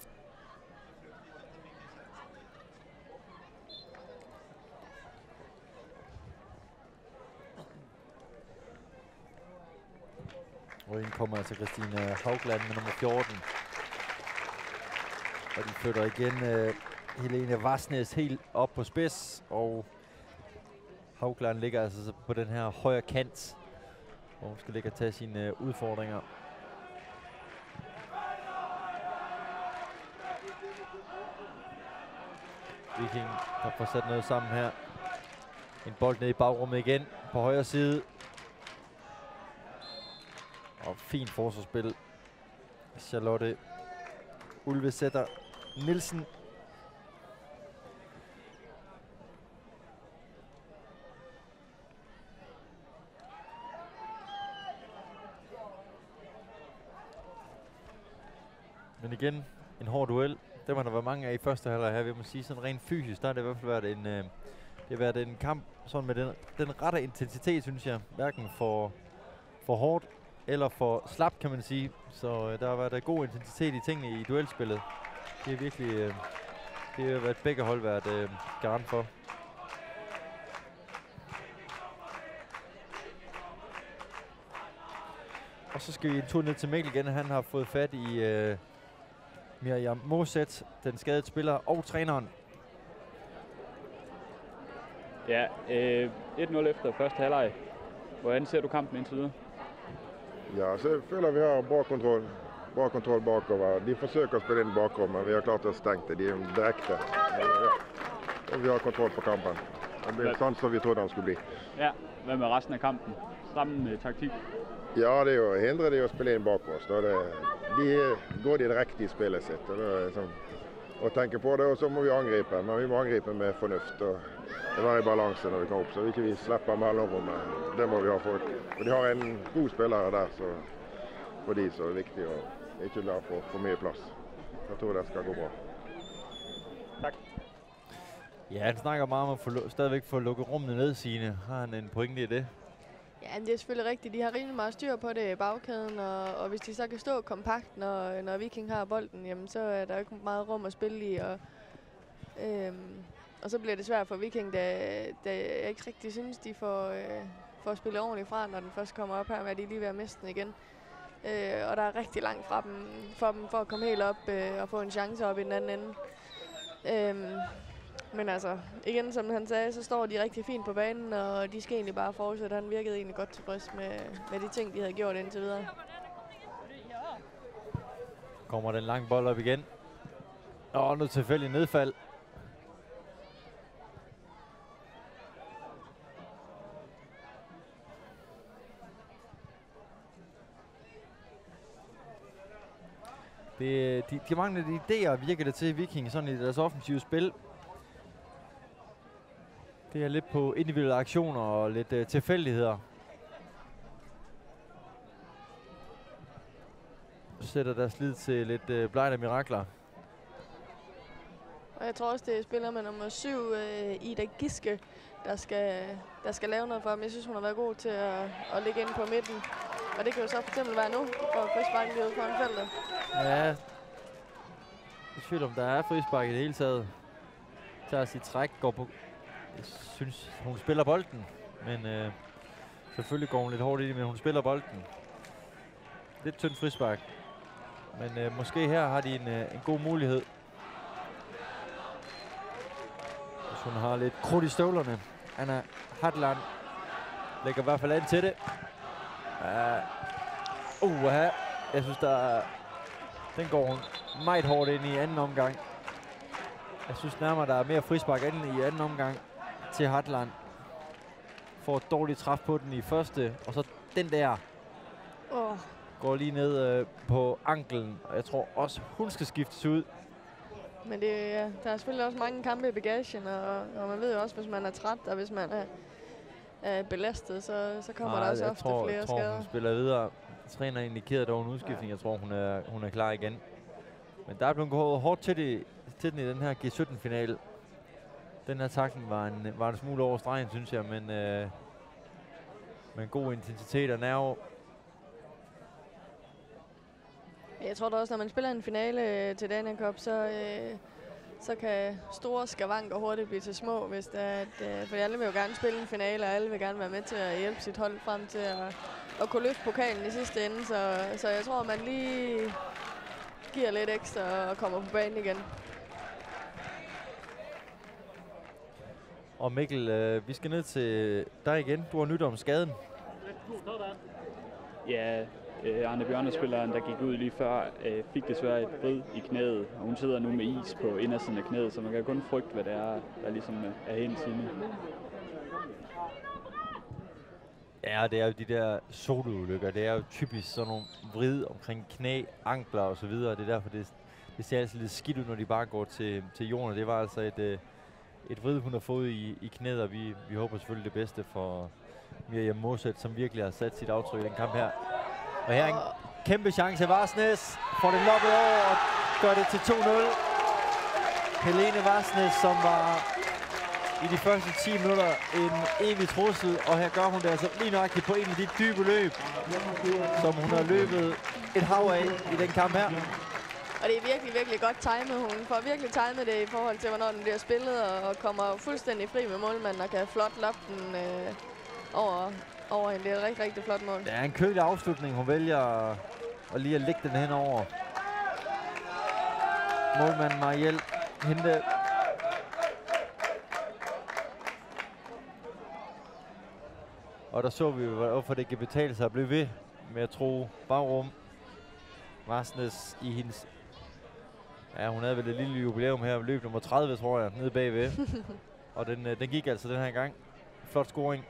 Og ind kommer altså Christine Haugland med nummer fjorten. Og de flytter igen uh, Helene Varsnes helt op på spids. Og Haugland ligger altså på den her højre kant, hvor hun skal ligge og tage sine uh, udfordringer. Viking, der får sat noget sammen her. En bold ned i bagrummet igen på højre side. Og fint forsvarsspil. Charlotte Ulvesætter Nielsen. Men igen, en hård duel. Dem har der været mange af i første halvleg her, vil man sige. Sådan rent fysisk, der har det i hvert fald været en, øh, det har været en kamp sådan med den, den rette intensitet, synes jeg. Hverken for, for hårdt eller for slap, kan man sige. Så øh, der har været en god intensitet i tingene i duelspillet. Det er virkelig, øh, det har været begge hold været øh, garant for. Og så skal vi en tur ned til Mikkel igen. Han har fået fat i øh, Miriam Moset, den skadede spiller, og træneren. Ja, øh, et nul efter første halvleg. Hvordan ser du kampen indtil videre? Ja, så jeg føler vi har bra kontroll. Bra kontroll bakover. De forsøker å spille inn bakrom, men vi har klart å stenge det. De er direkte. Ja. Og vi har kontroll på kampen. Det blir sånn som vi trodde den skulle bli. Ja, hvad med resten af kampen? Stramme uh, taktik? Ja, det er jo å hindre de å spille inn bak oss. Da det, de går de direkte i spillet sitt. Og det er liksom, å tenke på det, og så må vi angripe. Men vi må angripe med fornuft. Og det være i balanse når vi kommer opp, så vi ikke vi slipper mellomrommet. Det må vi ha for. For de har en god spiller der, så for de så er det viktig å ikke la for, for mye plass. Jeg tror det skal gå bra. Tak. Ja, han snakker meget om at få, stadigvæk få lukket rummene ned, Signe. Har han en pointe i det? Ja, det er selvfølgelig rigtigt. De har rimelig meget styr på det i bagkæden, og, og hvis de så kan stå kompakt, når, når Viking har bolden, jamen, så er der ikke meget rum at spille i. Og, øhm, og så bliver det svært for Viking, da, da jeg ikke rigtig synes, de får, øh, får spillet ordentligt fra, når den først kommer op her, med at de lige ved at miste den igen. Øh, og der er rigtig langt fra dem, for dem for at komme helt op øh, og få en chance op i den anden ende. Øhm, Men altså, igen som han sagde, så står de rigtig fint på banen, og de skal egentlig bare fortsætte. Han virkede egentlig godt tilfreds med, med de ting, de havde gjort indtil videre. Kommer den lange bold op igen. Og nu tilfældig nedfald. Det, de, de mangler de idéer, virker det til Viking, sådan i deres offensive spil. Det er lidt på individuelle aktioner og lidt uh, tilfældigheder. Sætter deres lid til lidt uh, blejde mirakler. Og jeg tror også, det er spiller med nummer syv, uh, Ida Giske, der skal, der skal lave noget for ham. Jeg synes, hun har været god til at, at ligge inde på midten. Og det kan jo så for eksempel være nu, for frispark lige ude foran feltet. Ja. Jeg tvivl om, der er frispark i det hele taget. Tager sit træk, går på... Jeg synes, hun spiller bolden. Men øh, selvfølgelig går hun lidt hårdt i det, men hun spiller bolden. Lidt tyndt frispark. Men øh, måske her har de en, øh, en god mulighed. Hvis hun har lidt krudt i støvlerne. Anna Hadland lægger i hvert fald an til det. Uh, uh, jeg synes, der er, den går hun meget hårdt ind i anden omgang. Jeg synes nærmere, der er mere frispark end i anden omgang til Hadland. Får et dårligt træf på den i første, og så den der oh. går lige ned øh, på anklen. Og jeg tror også, hun skal skiftes ud. Men det, ja, der er selvfølgelig også mange kampe i bagagen, og, og man ved jo også, hvis man er træt, og hvis man er, er belastet, så, så kommer Nej, der også jeg ofte tror, flere jeg tror, skader. Hun spiller videre. Træner indikerede dog en udskiftning. Ja. Jeg tror, hun er, hun er klar igen. Men der er blevet gået hårdt til, det, til den i den her G sytten-finale. Den her takling var en, var en smule over stregen, synes jeg, men øh, med en god intensitet og nerve. Jeg tror da også, når man spiller en finale til Dania Cup, så, øh, så kan store skavanker hurtigt blive til små, hvis det er, at, øh, for alle vil jo gerne spille en finale, og alle vil gerne være med til at hjælpe sit hold frem til at, at kunne løfte pokalen i sidste ende. Så, så jeg tror, man lige giver lidt ekstra og kommer på banen igen. Og Mikkel, øh, vi skal ned til dig igen. Du har nyt om skaden. Ja, øh, Arne Bjørner-spilleren, der gik ud lige før, øh, fik desværre et vrid i knæet. Og hun sidder nu med is på indersiden af knæet, så man kan kun frygte, hvad det er, der ligesom er hendes inde. Ja, det er jo de der soloulykker. Det er jo typisk sådan nogle vrid omkring knæ, ankler og så videre. Det er derfor, det, det ser altså lidt skidt ud, når de bare går til, til jorden. Det var altså et, et vrid, hun har fået i, i knæet, og vi, vi håber selvfølgelig det bedste for Miriam Moset, som virkelig har sat sit aftryk i den kamp her. Og her er en kæmpe chance. Varsnes får den loppet over og gør det til to nul. Helene Varsnes, som var i de første ti minutter en evig trussel, og her gør hun det altså lige nøjagtigt på en af de dybe løb, som hun har løbet et hav af i den kamp her. Og det er virkelig, virkelig godt timet. Hun får virkelig timet det i forhold til, hvornår den bliver spillet, og kommer fuldstændig fri med målmanden og kan flot loppe den øh, over, over en. Det er et rigtig, rigtig flot mål. Det er en kølig afslutning. Hun vælger at lige at lægge den henover. Målmanden Mariel hente. Og der så vi, hvorfor det kan betale sig at blive ved med at tro bagrum. Varsnes i hendes... Ja, hun havde vel et lille jubilæum her. Løb nummer tredive, tror jeg, nede bagved. Og den, den gik altså den her gang. Flot scoring.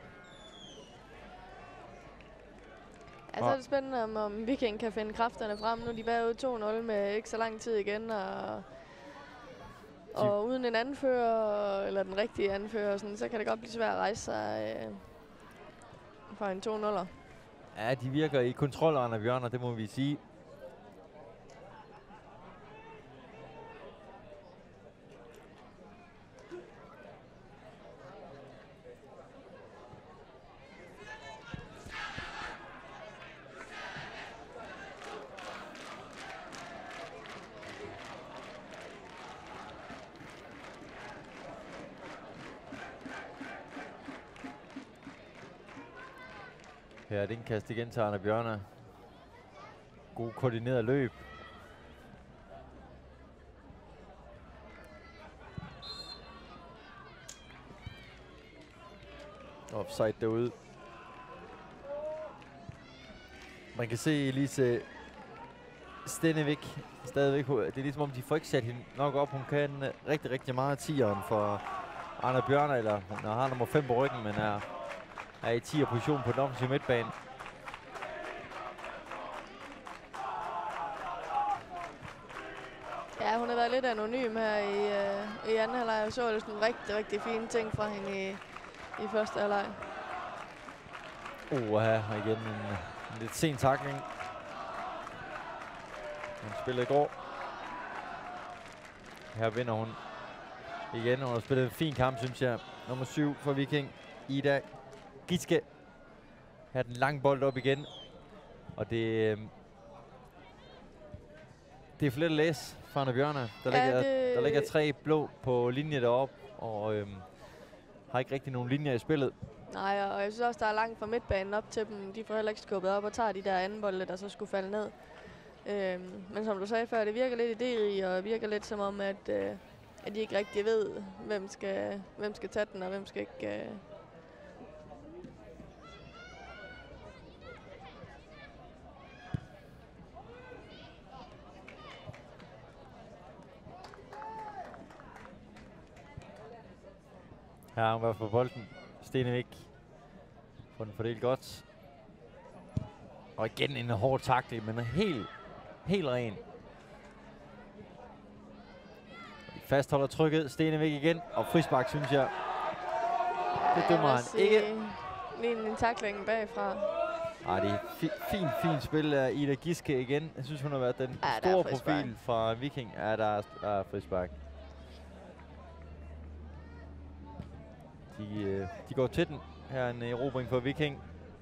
Ja, så er det spændende, om, om Viking kan finde kræfterne frem. Nu er de bagud to nul med ikke så lang tid igen. Og, og uden en anfører, eller den rigtige anfører, sådan, så kan det godt blive svært at rejse sig øh, for en to nuller. Ja, de virker i kontrol, Arne Bjørner, det må vi sige. Her er det indkast igen til Arne Bjørner. God koordineret løb. offside derude. Man kan se Elise Stenevik stadigvæk. Det er ligesom om, de får ikke sat hende nok op. Hun kan rigtig, rigtig meget tieren for Anna Bjørner, eller hun har nummer fem på ryggen, men er, er i tier position på den offensive midtbane. Ja, hun har været lidt anonym her i, øh, i anden halvleg. Jeg så det sådan rigtig, rigtig fine ting fra hende i, i første halvleg. Oh, her igen en, en lidt sen tackling. Hun spillede i går. Her vinder hun igen. Hun har spillet en fin kamp, synes jeg. Nummer syv for Viking, Ida Giske. Her er den lange bold op igen. Og det, øh, det er for lidt at læse fra Anna Bjørner. Der, ja, ligger, der ligger tre blå på linje deroppe, og øh, har ikke rigtig nogen linjer i spillet. Nej, og jeg synes også, der er langt fra midtbanen op til dem. De får heller ikke skubbet op og tager de der anden bolde, der så skulle falde ned. Øhm, men som du sagde før, det virker lidt idérigt, og virker lidt som om, at, øh, at de ikke rigtig ved, hvem skal, hvem skal tage den, og hvem skal ikke... Øh. Her har hun været på bolden. Stenevik får den fordelt godt. Og igen en hård tackling, men helt, helt ren. Fastholder trykket. Stenevik igen. Og frispark, synes jeg. Det dømmer han ikke. Lige en tackling bagfra. Ej, det er fi fint, fint spil af Ida Giske igen. Jeg synes, hun har været den ja, store profil fra Viking. Ja, der er, der er frispark. De, øh, de går til den. Her er en erobring for Viking.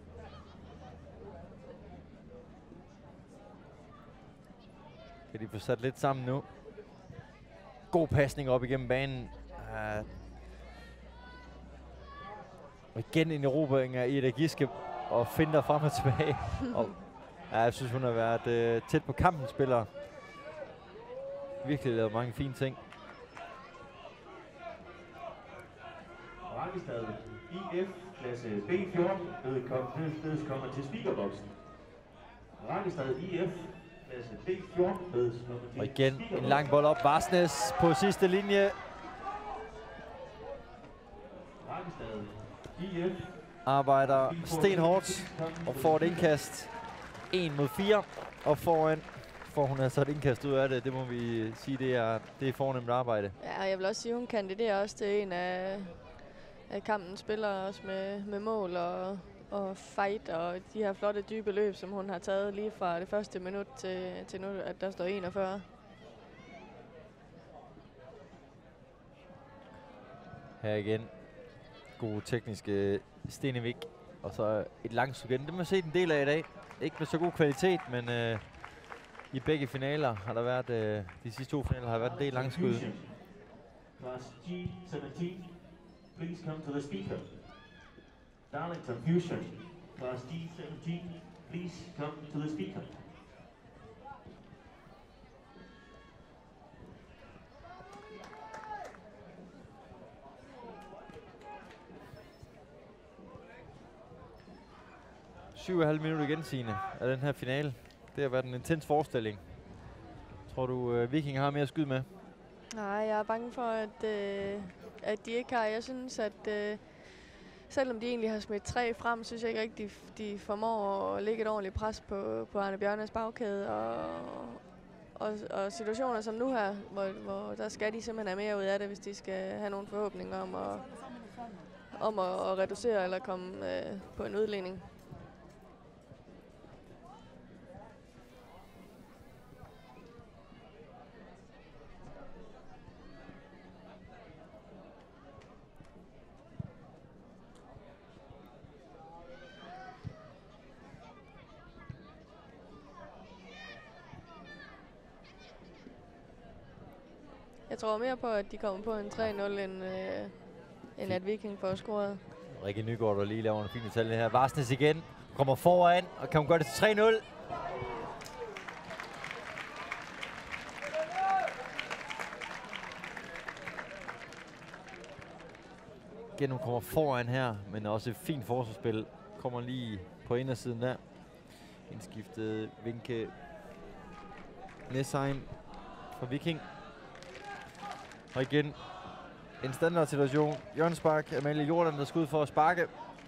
Kan de få sat lidt sammen nu. God pasning op igennem banen. Uh, og igen en erobring af Ida Giske. Og finder frem og tilbage. og, ja, jeg synes, hun har været øh, tæt på kampen spiller. Virkelig lavet mange fine ting. Rakkestad I F klasse B fjorten bedes kommer til speakerboksen. Rakkestad I F klasse B fjorten bedes kommer til. Og igen en lang bold op. Varsnes på sidste linje. Rakkestad I F arbejder stenhårdt og får et indkast. en mod fire. Og foran får hun altså et indkast ud af det. Det må vi sige, det er, det er fornemt arbejde. Ja, og jeg vil også sige, hun kandiderer også til en af, af kampens spillere, også med, med mål og, og fight, og de her flotte dybe løb, som hun har taget lige fra det første minut til, til nu, at der står enogfyrre. Her igen. God tekniske Stenevik. Og så et langt sug igen. Det må man se en del af i dag. Ikke med så god kvalitet, men øh, i begge finaler har der været, øh, de sidste to finaler har der været en del langt skud. Class G sytten, please come to the speaker. Darlington Fusion, Class G sytten, please come to the speaker. syv komma fem minutter igen, Signe, af den her finale. Det har været en intens forestilling. Tror du, uh, Viking har mere at skyde med? Nej, jeg er bange for, at, øh, at de ikke har. Jeg synes, at øh, selvom de egentlig har smidt tre frem, synes jeg ikke rigtig, de formår at lægge et ordentligt pres på, på Anna Bjørnes bagkæde. Og, og, og situationer som nu her, hvor, hvor der skal de simpelthen have mere ud af det, hvis de skal have nogle forhåbninger om at, om at, at reducere eller komme øh, på en udligning. Jeg tror mere på, at de kommer på en tre nul, end, øh, end at Viking får scoret. Rikke Nygaard, der lige laver en fin detalje her. Varsnes igen. Kommer foran, og kan hun gøre det til tre nul. Gennem kommer foran her, men også et fint forsvarsspil. Kommer lige på indersiden der. Indskiftet Vinke Nesheim fra Viking. Og igen en standard situation. Hjørnespark. Amalie Jordan, der skal ud for at sparke.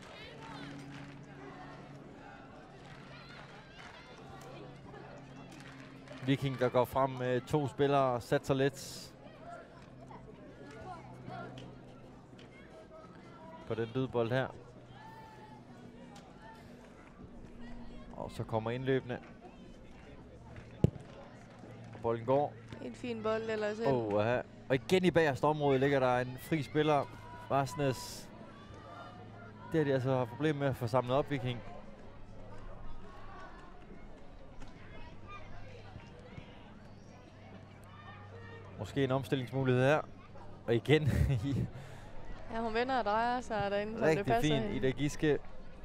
Viking, der går frem med to spillere og satser lidt på den dødbold her. Og så kommer indløbende. Og bolden går. En fin bold ellers. Oh, uh, og igen i bagerste område ligger der en fri spiller. Varsnes. Det har de altså har problemer med at få samlet op, Viking. Måske en omstillingsmulighed her. Og igen. Ja, hun vender og drejer sig derinde, så det Rigtig passer fint. Ida Giske.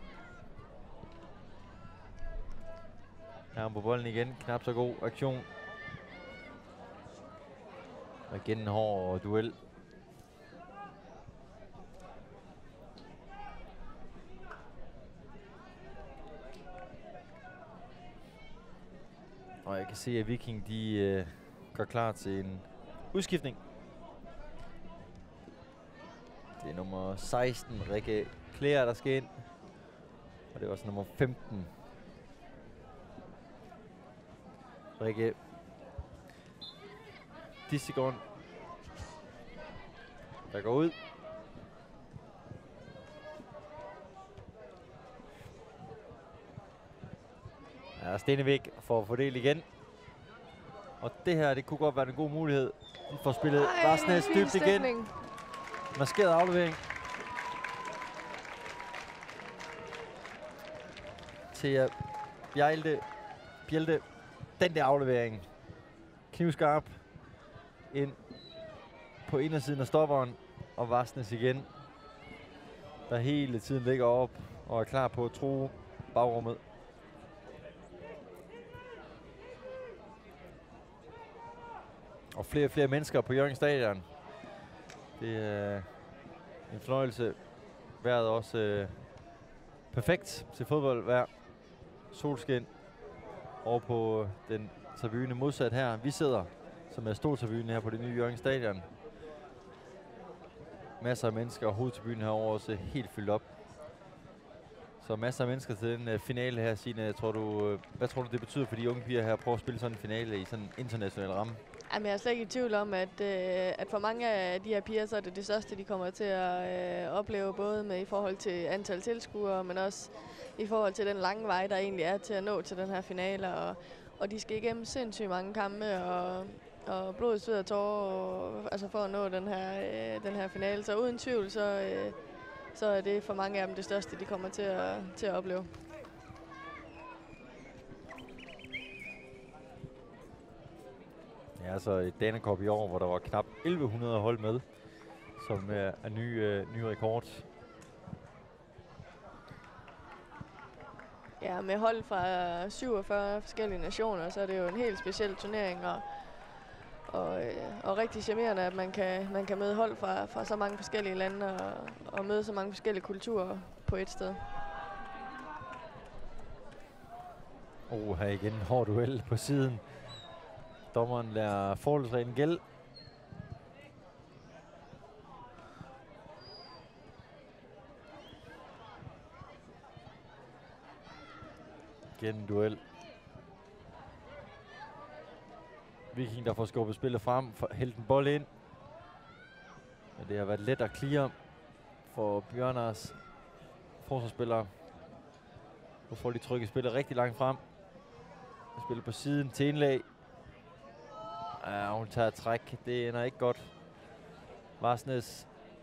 Her på bolden igen. Knap så god aktion. Og igen en hård duel. Og jeg kan se, at Viking de øh, går klar til en udskiftning. Det er nummer seksten, Rikke Klæder, der skal ind. Og det er også nummer femten. Rikke Dissegaard, der går ud. Ja, Stenevik får fordel igen. Og det her, det kunne godt være en god mulighed. De får spillet Varsnes dybt igen. Maskeret aflevering. Til Bjælde. Bjælde. Den der aflevering. Knivskarp. Ind på indersiden af stopperen. Og Varsnes igen. Der hele tiden ligger op og er klar på at true bagrummet. Og flere og flere mennesker på Hjørring Stadion. Det er en fornøjelse. Vejret også øh, perfekt til fodbold. Vejr, solskin. Og på den tribune modsat her. Vi sidder, som er stor tribune her på det nye Hjørring Stadion. Masser af mennesker, og hovedtribunen herovre også helt fyldt op. Så masser af mennesker til den uh, finale her, Signe. Tror du, uh, hvad tror du, det betyder for de unge piger her at prøve at spille sådan en finale i sådan en international ramme? Jamen, jeg er slet ikke i tvivl om, at, øh, at for mange af de her piger, så er det det største, de kommer til at øh, opleve, både med i forhold til antal tilskuere, men også i forhold til den lange vej, der egentlig er til at nå til den her finale. Og, og de skal igennem sindssygt mange kampe og, og blod, sved og tårer, og, altså for at nå den her, øh, den her finale. Så uden tvivl, så, øh, så er det for mange af dem det største, de kommer til at, til at opleve. Ja, altså et Danekop i år, hvor der var knap elleve hundrede hold med, som er, er ny, øh, ny rekord. Ja, med hold fra syvogfyrre forskellige nationer, så er det jo en helt speciel turnering, og, og, øh, og rigtig charmerende, at man kan, man kan møde hold fra, fra så mange forskellige lande og, og møde så mange forskellige kulturer på et sted. Oh, her igen en hård duel på siden. Dommeren lader forholdsreglen gælde. Igen en duel. Viking, der får skubbet spillet frem, for hældt en bold ind. Men det har været let at clear for Bjørnars forsvarsspillere. Nu får de trykket spillet rigtig langt frem. Spillet på siden til indlæg. Ja, hun tager træk. Det ender ikke godt. Varsnes.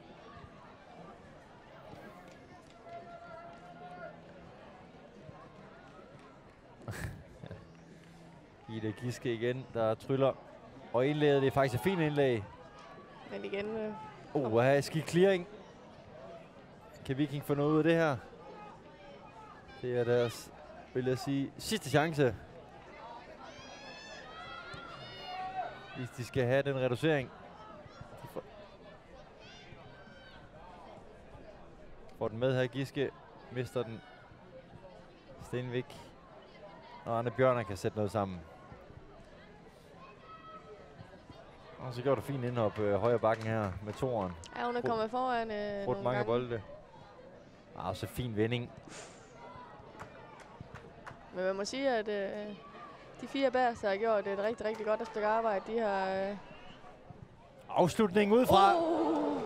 Ida Giske igen, der tryller. Og indlægget, det er faktisk et fint indlæg. Men igen... Øh, oh, her er skidt clearing. Kan Viking få noget ud af det her? Det er deres, vil jeg sige, sidste chance. Hvis de skal have den reducering. De får Får den med her, Giske. Mister den. Stenvik. Og Arne Bjørner kan sætte noget sammen. Og så gjorde du fint indhop øh, højre bakken her med toeren. Ja, hun er kommet foran øh, Brugt mange gange. bolde. Og så fin vending. Men man må sige, at øh, de fire bagerste har gjort et rigtig, rigtig godt stykke arbejde. De har... Øh... Afslutning udefra. Oh!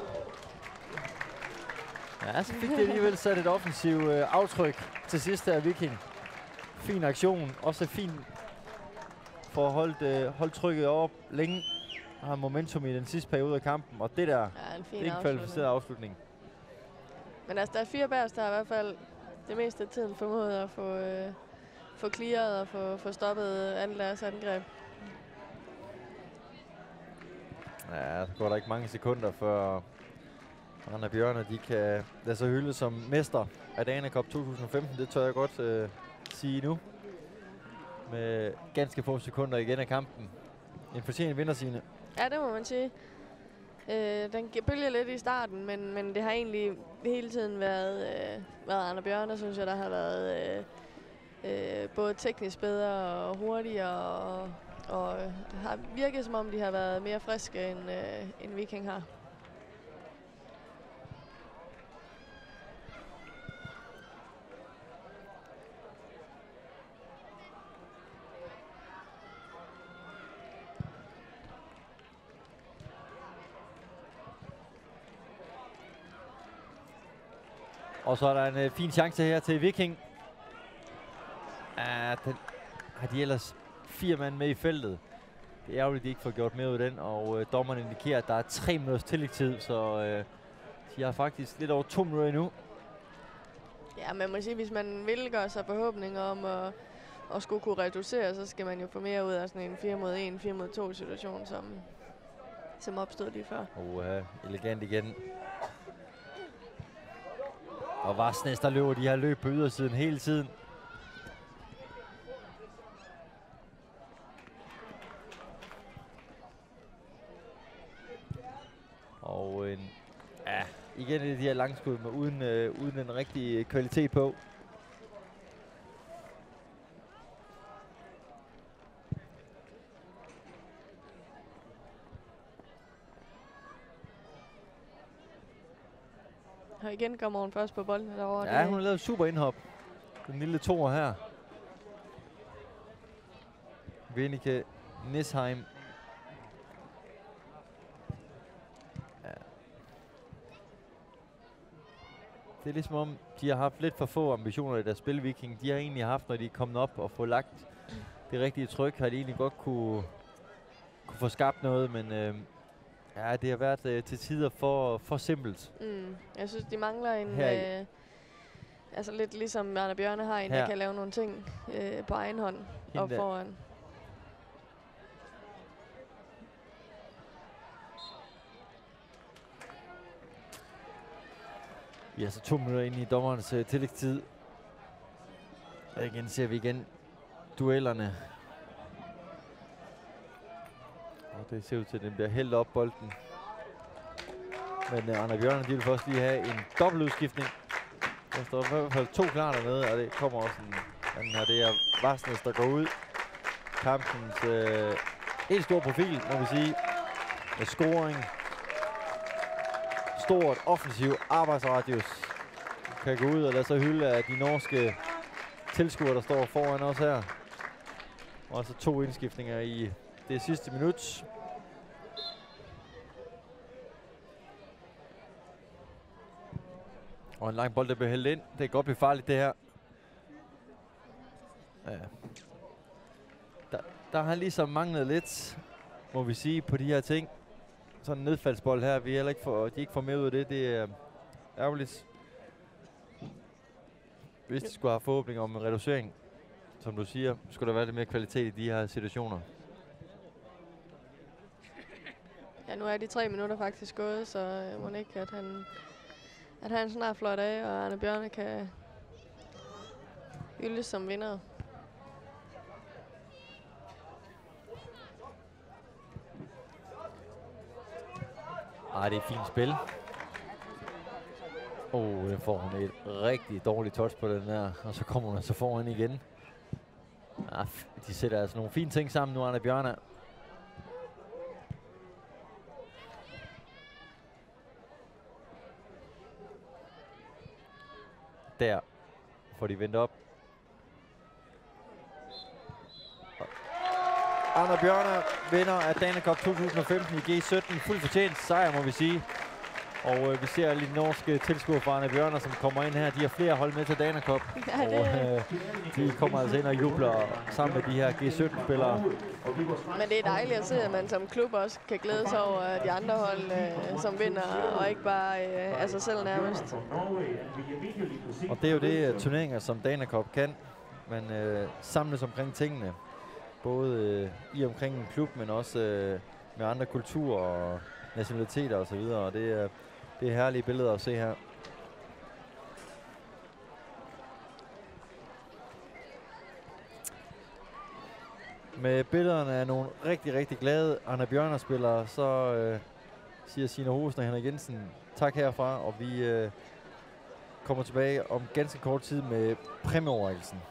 Ja, så fik de alligevel sat et offensivt øh, aftryk til sidst af Viking. Fin aktion. Også fin for at holde, øh, holde trykket op længe. Har momentum i den sidste periode af kampen. Og det der, Ja, en fin det er en kvalificeret afslutning. Men altså, der er fire bagerste, der har i hvert fald det meste af tiden formået at få, øh, få clearet og få, få stoppet alle deres angreb. Ja, så går der ikke mange sekunder, før Anna Bjørne, de kan lade sig hylde som mester af Dana Cup to tusind og femten. Det tør jeg godt øh, sige nu. Med ganske få sekunder igen af kampen. En fortjent vinder, Signe. Ja, det må man sige. Øh, den bølger lidt i starten, men, men det har egentlig hele tiden været, øh, været Anna Bjørne, synes jeg, der har været øh, øh, både teknisk bedre og hurtigere, og, og har virket som om, de har været mere friske, end, øh, end Viking har. Og så er der en øh, fin chance her til Viking. Ja, den har de ellers fire mand med i feltet. Det er ærgerligt, at de ikke får gjort mere ud af den, og øh, dommeren indikerer, at der er tre minutters tillægstid, så øh, de har faktisk lidt over to minutter endnu. Ja, man må sige, hvis man vil gøre sig forhåbninger om at, at skulle kunne reducere, så skal man jo få mere ud af sådan en fire mod en, fire mod to situation, som, som opstod lige før. Og øh, elegant igen. Og Varsnes, der løber de her løb på ydersiden hele tiden. Og en, ja, igen er det de her langskud med uden, øh, uden den rigtige kvalitet på. Og igen kommer hun først på bolden derovre. Ja, hun har lavet et super indhop. Den lille toer her. Vennike Nisheim. Ja. Det er ligesom om, de har haft lidt for få ambitioner i deres spil, Viking. De har egentlig haft, når de er kommet op og få lagt det rigtige tryk, har de egentlig godt kunne, kunne få skabt noget, men øh, ja, det har været øh, til tider for, for simpelt. Mm. Jeg synes, de mangler en... Her Øh, altså lidt ligesom Anna Bjørne har en, her. der kan lave nogle ting øh, på egen hånd Hende og der. foran. Vi er så to minutter inde i dommerens uh, tillægstid. Og igen ser vi igen duellerne. Og det ser ud til, at den bliver hældt op bolden. Men uh, Anna Bjørne, de vil først lige have en dobbeltudskiftning. Der står i hvert fald to klar dernede, og det kommer også en anden her. Det er Varsnes, der går ud. Kampens uh, helt stor profil, må vi sige. Med scoring. Stort offensiv arbejdsradius. Kan gå ud og lade sig hylde af de norske tilskuere, der står foran os her. Og så to indskiftninger i det sidste minut. Og en lang bold, der bliver hældt ind. Det kan godt blive farligt, det her. Ja. Der, der har ligesom manglet lidt, må vi sige, på de her ting. Sådan en nedfaldsbold her, vi heller ikke får, de ikke får med ud af det. Det er ærgerligt. Hvis de skulle have forhåbninger om en reducering, som du siger, skulle der være lidt mere kvalitet i de her situationer. Ja, nu er de tre minutter faktisk gået, så øh, må ikke, at han, at han snart fløjt af, og Anne Bjørne kan hyldes som vinder. Ej, det er fint spil. Åh, oh, den får hun et rigtig dårligt touch på den der, og så kommer hun så foran igen. Ah, de sætter altså nogle fine ting sammen nu, Anna Bjørner. Der får de vendt op. Anna Bjørner vinder af Dana Cup to tusind og femten i G sytten. Fuldt fortjent sejr, må vi sige. Og øh, vi ser lidt norske tilskuere fra Anna Bjørner, som kommer ind her. De har flere hold med til Dana Cup. Ja, det... Og øh, de kommer altså ind og jubler sammen med de her G sytten-spillere. Men det er dejligt at se, at man som klub også kan glæde sig over de andre hold, øh, som vinder, og ikke bare øh, af sig selv nærmest. Og det er jo det turneringer, som Dana Cup kan. Man øh, samles omkring tingene. Både øh, i omkring en klub, men også øh, med andre kulturer og nationaliteter og så videre. Og det er, det er herlige billeder at se her. Med billederne af nogle rigtig, rigtig glade Anna Bjørner-spillere, så øh, siger Signe Hosen og Henrik Jensen tak herfra, og vi øh, kommer tilbage om ganske kort tid med præmieoverrækkelsen.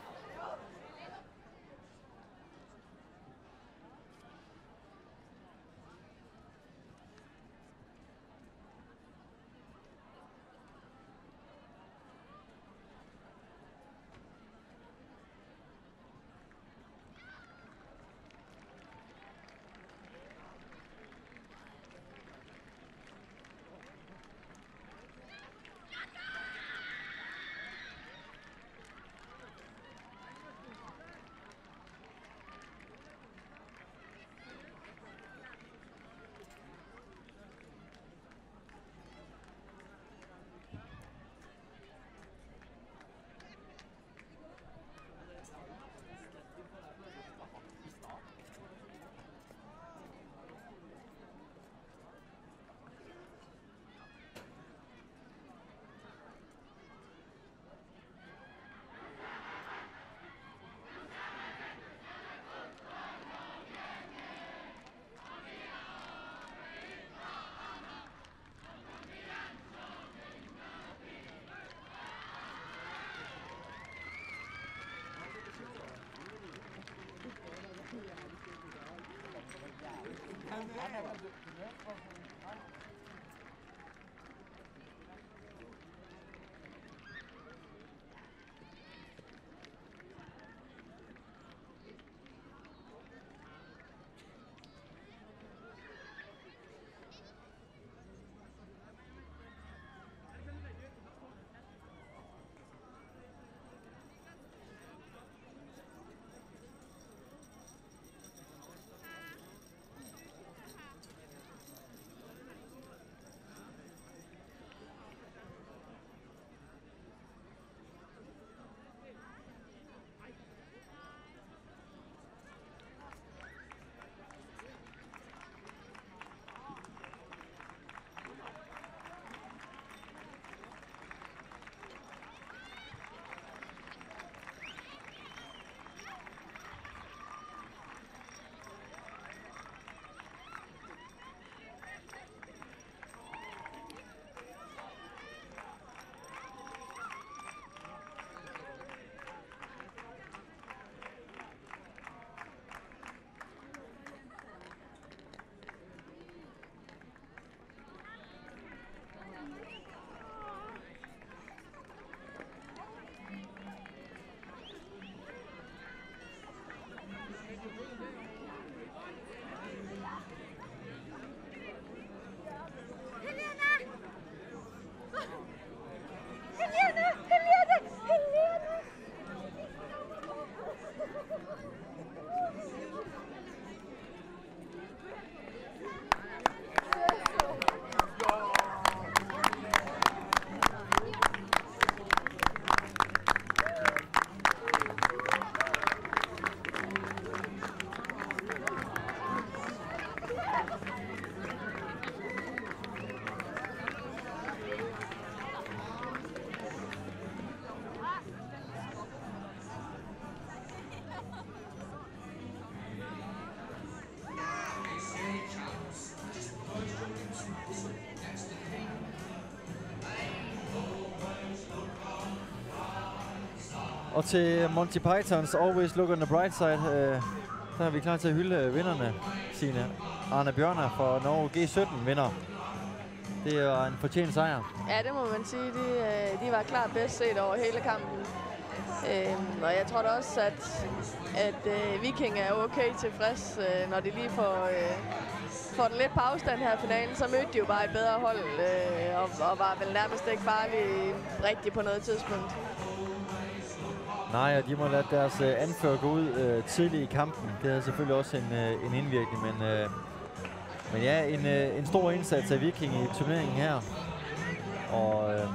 Og til Monty Pythons Always Look on the Bright Side, øh, der er vi klar til at hylde vinderne, Signe. Arne Bjørnar fra Norge G sytten vinder. Det er en fortjent sejr. Ja, det må man sige. De, de var klart bedst set over hele kampen. Øhm, og jeg tror da også, at, at øh, Viking er okay tilfreds, øh, når de lige får, øh, får den lidt på afstand her i finalen. Så mødte de jo bare et bedre hold, øh, og, og var vel nærmest ikke farlige rigtigt på noget tidspunkt. Nej, og de må lade deres øh, anfører gå ud øh, tidligt i kampen. Det havde selvfølgelig også en, øh, en indvirkning, men, øh, men ja, en, øh, en stor indsats af Viking i turneringen her. Og øh,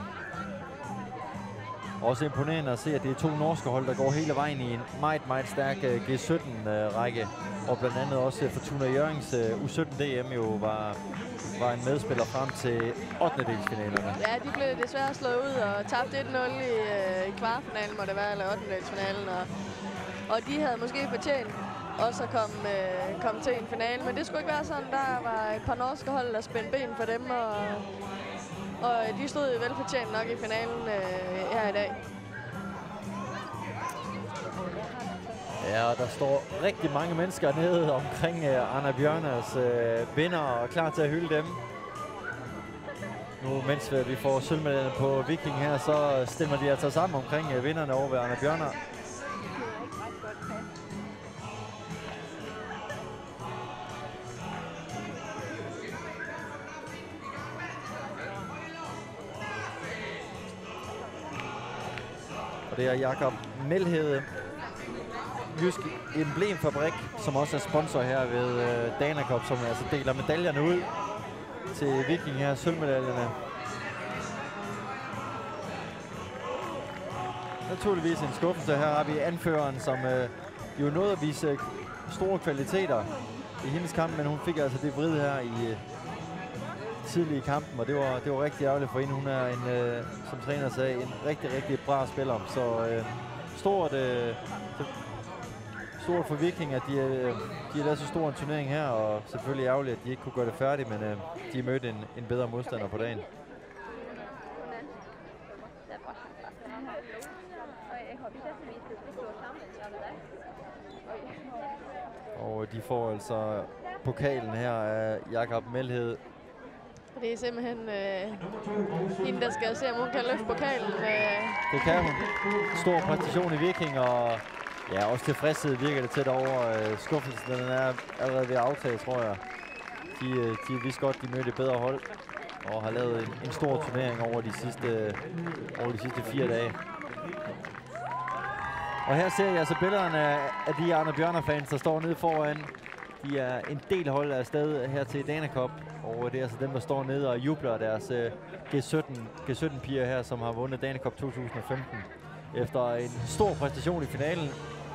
også imponerende at se, at det er to norske hold, der går hele vejen i en meget, meget stærk øh, G sytten-række. Øh, og blandt andet også Fortuna Hjørrings øh, U sytten D M jo var, var en medspiller frem til ottendedelsfinalerne. Ja, de blev desværre slået ud og tabte et nul i, øh, i kvartfinalen, må det være, eller ottendedelsfinalen. Og, og de havde måske fortjent også at komme, øh, komme til en finale, men det skulle ikke være sådan. Der var et par norske hold, der spændte ben for dem, og, og de stod velfortjent nok i finalen øh, her i dag. Ja, og der står rigtig mange mennesker nede omkring uh, Arne Bjørnars uh, vinder og klar til at hylde dem. Nu, mens vi får sølvmedaljerne på Viking her, så stemmer de altså sammen omkring uh, vinderne over ved Arne Bjørnar. Og det er Jakob Melhede, Jysk Emblemfabrik, som også er sponsor her ved øh, Dana Cup, som altså deler medaljerne ud til Viking her, sølvmedaljerne. Naturligvis en skuffelse. Her har vi anføreren, som øh, jo nåede at vise store kvaliteter i hendes kamp, men hun fik altså det vrid her i øh, tidlig i kampen, og det var, det var rigtig ærgerligt for hende. Hun er en, øh, som træner sagde, en rigtig, rigtig bra spiller. Så øh, stort, øh, stort for Viking, at de, øh, de har lavet så stor en turnering her, og selvfølgelig ærgerligt, at de ikke kunne gøre det færdigt, men øh, de mødte en, en bedre modstander på dagen. Og de får altså pokalen her af Jakob Melhede. Det er simpelthen øh, hende, der skal se, om hun kan løfte pokalen. Øh. Det kan hun. Stor præstation i Viking, og ja, også tilfredshed virker det til derovre. Øh, skuffelsen den er allerede ved at aftage, tror jeg. De, øh, de vidste godt, de mødte et bedre hold, og har lavet en, en stor turnering over de sidste, over de sidste fire dage. Og her ser jeg altså billederne af, af de Arne Bjørnar-fans, der står nede foran. De er en del hold af sted her til Dana Cup, og det er altså dem, der står nede og jubler deres uh, G sytten piger her, som har vundet Dana Cup to tusind og femten efter en stor præstation i finalen.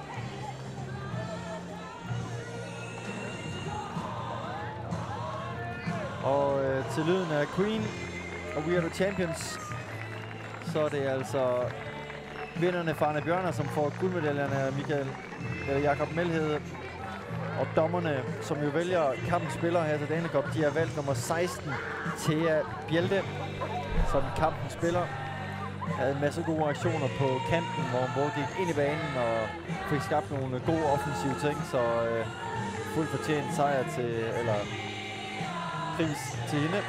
Og uh, til lyden af Queen og We Are The Champions, så er det altså vinderne fra Arne Bjørnar, som får guldmedaljerne, Michael, eller Jakob Melhede. Og dommerne, som jo vælger kampens spiller her til Dana Cup, de har valgt nummer seksten, Thea Bjelte, som kampens spiller. Havde en masse gode aktioner på kanten, hvor hun både gik ind i banen og fik skabt nogle gode offensive ting, så øh, fuldt fortjent sejr til, eller pris til hende.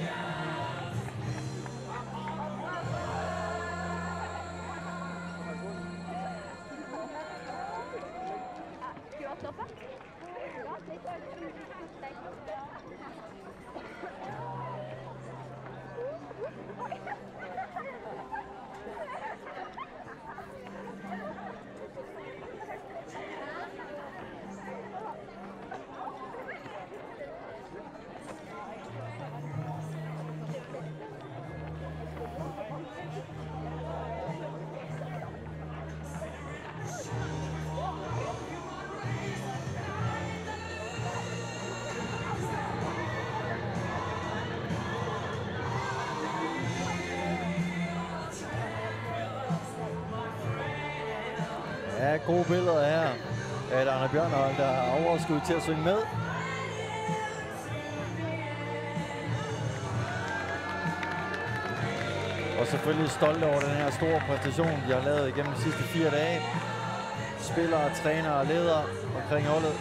Ja, gode billeder her af Arne Bjørnar, der har overskud til at synge med. Og selvfølgelig stolte over den her store præstation, de har lavet igennem de sidste fire dage. Spillere, trænere og ledere omkring holdet.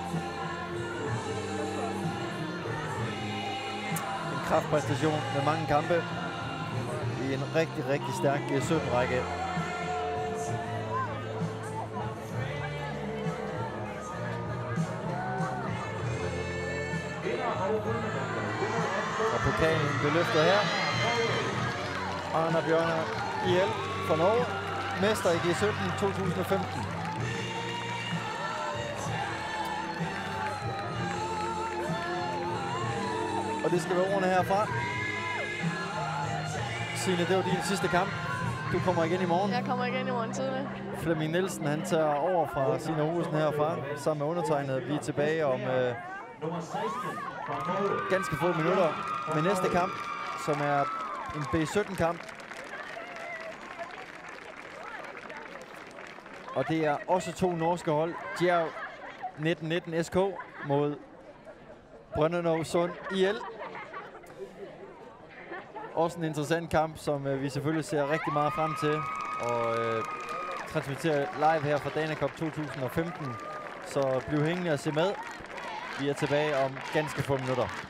En kraftpræstation med mange kampe i en rigtig, rigtig stærk G sytten-række. Og pokalen blev løftet her. Arne Bjørnar I L for Norge. Mester i G sytten to tusind og femten. Og det skal være ordene herfra. Signe, det var din sidste kamp. Du kommer igen i morgen. Jeg kommer igen i morgen tidlig. Flemming Nielsen, han tager over fra Signe Olsen herfra, sammen med undertegnet. Vi er tilbage om øh, ganske få minutter med næste kamp, som er en B sytten-kamp. Og det er også to norske hold. Djerv nitten nitten S K mod Brøndernov Sund I L. Også en interessant kamp, som øh, vi selvfølgelig ser rigtig meget frem til. Og øh, transmitterer live her fra Dana Cup to tusind og femten. Så bliv hængende og se med. Vi er tilbage om ganske få minutter.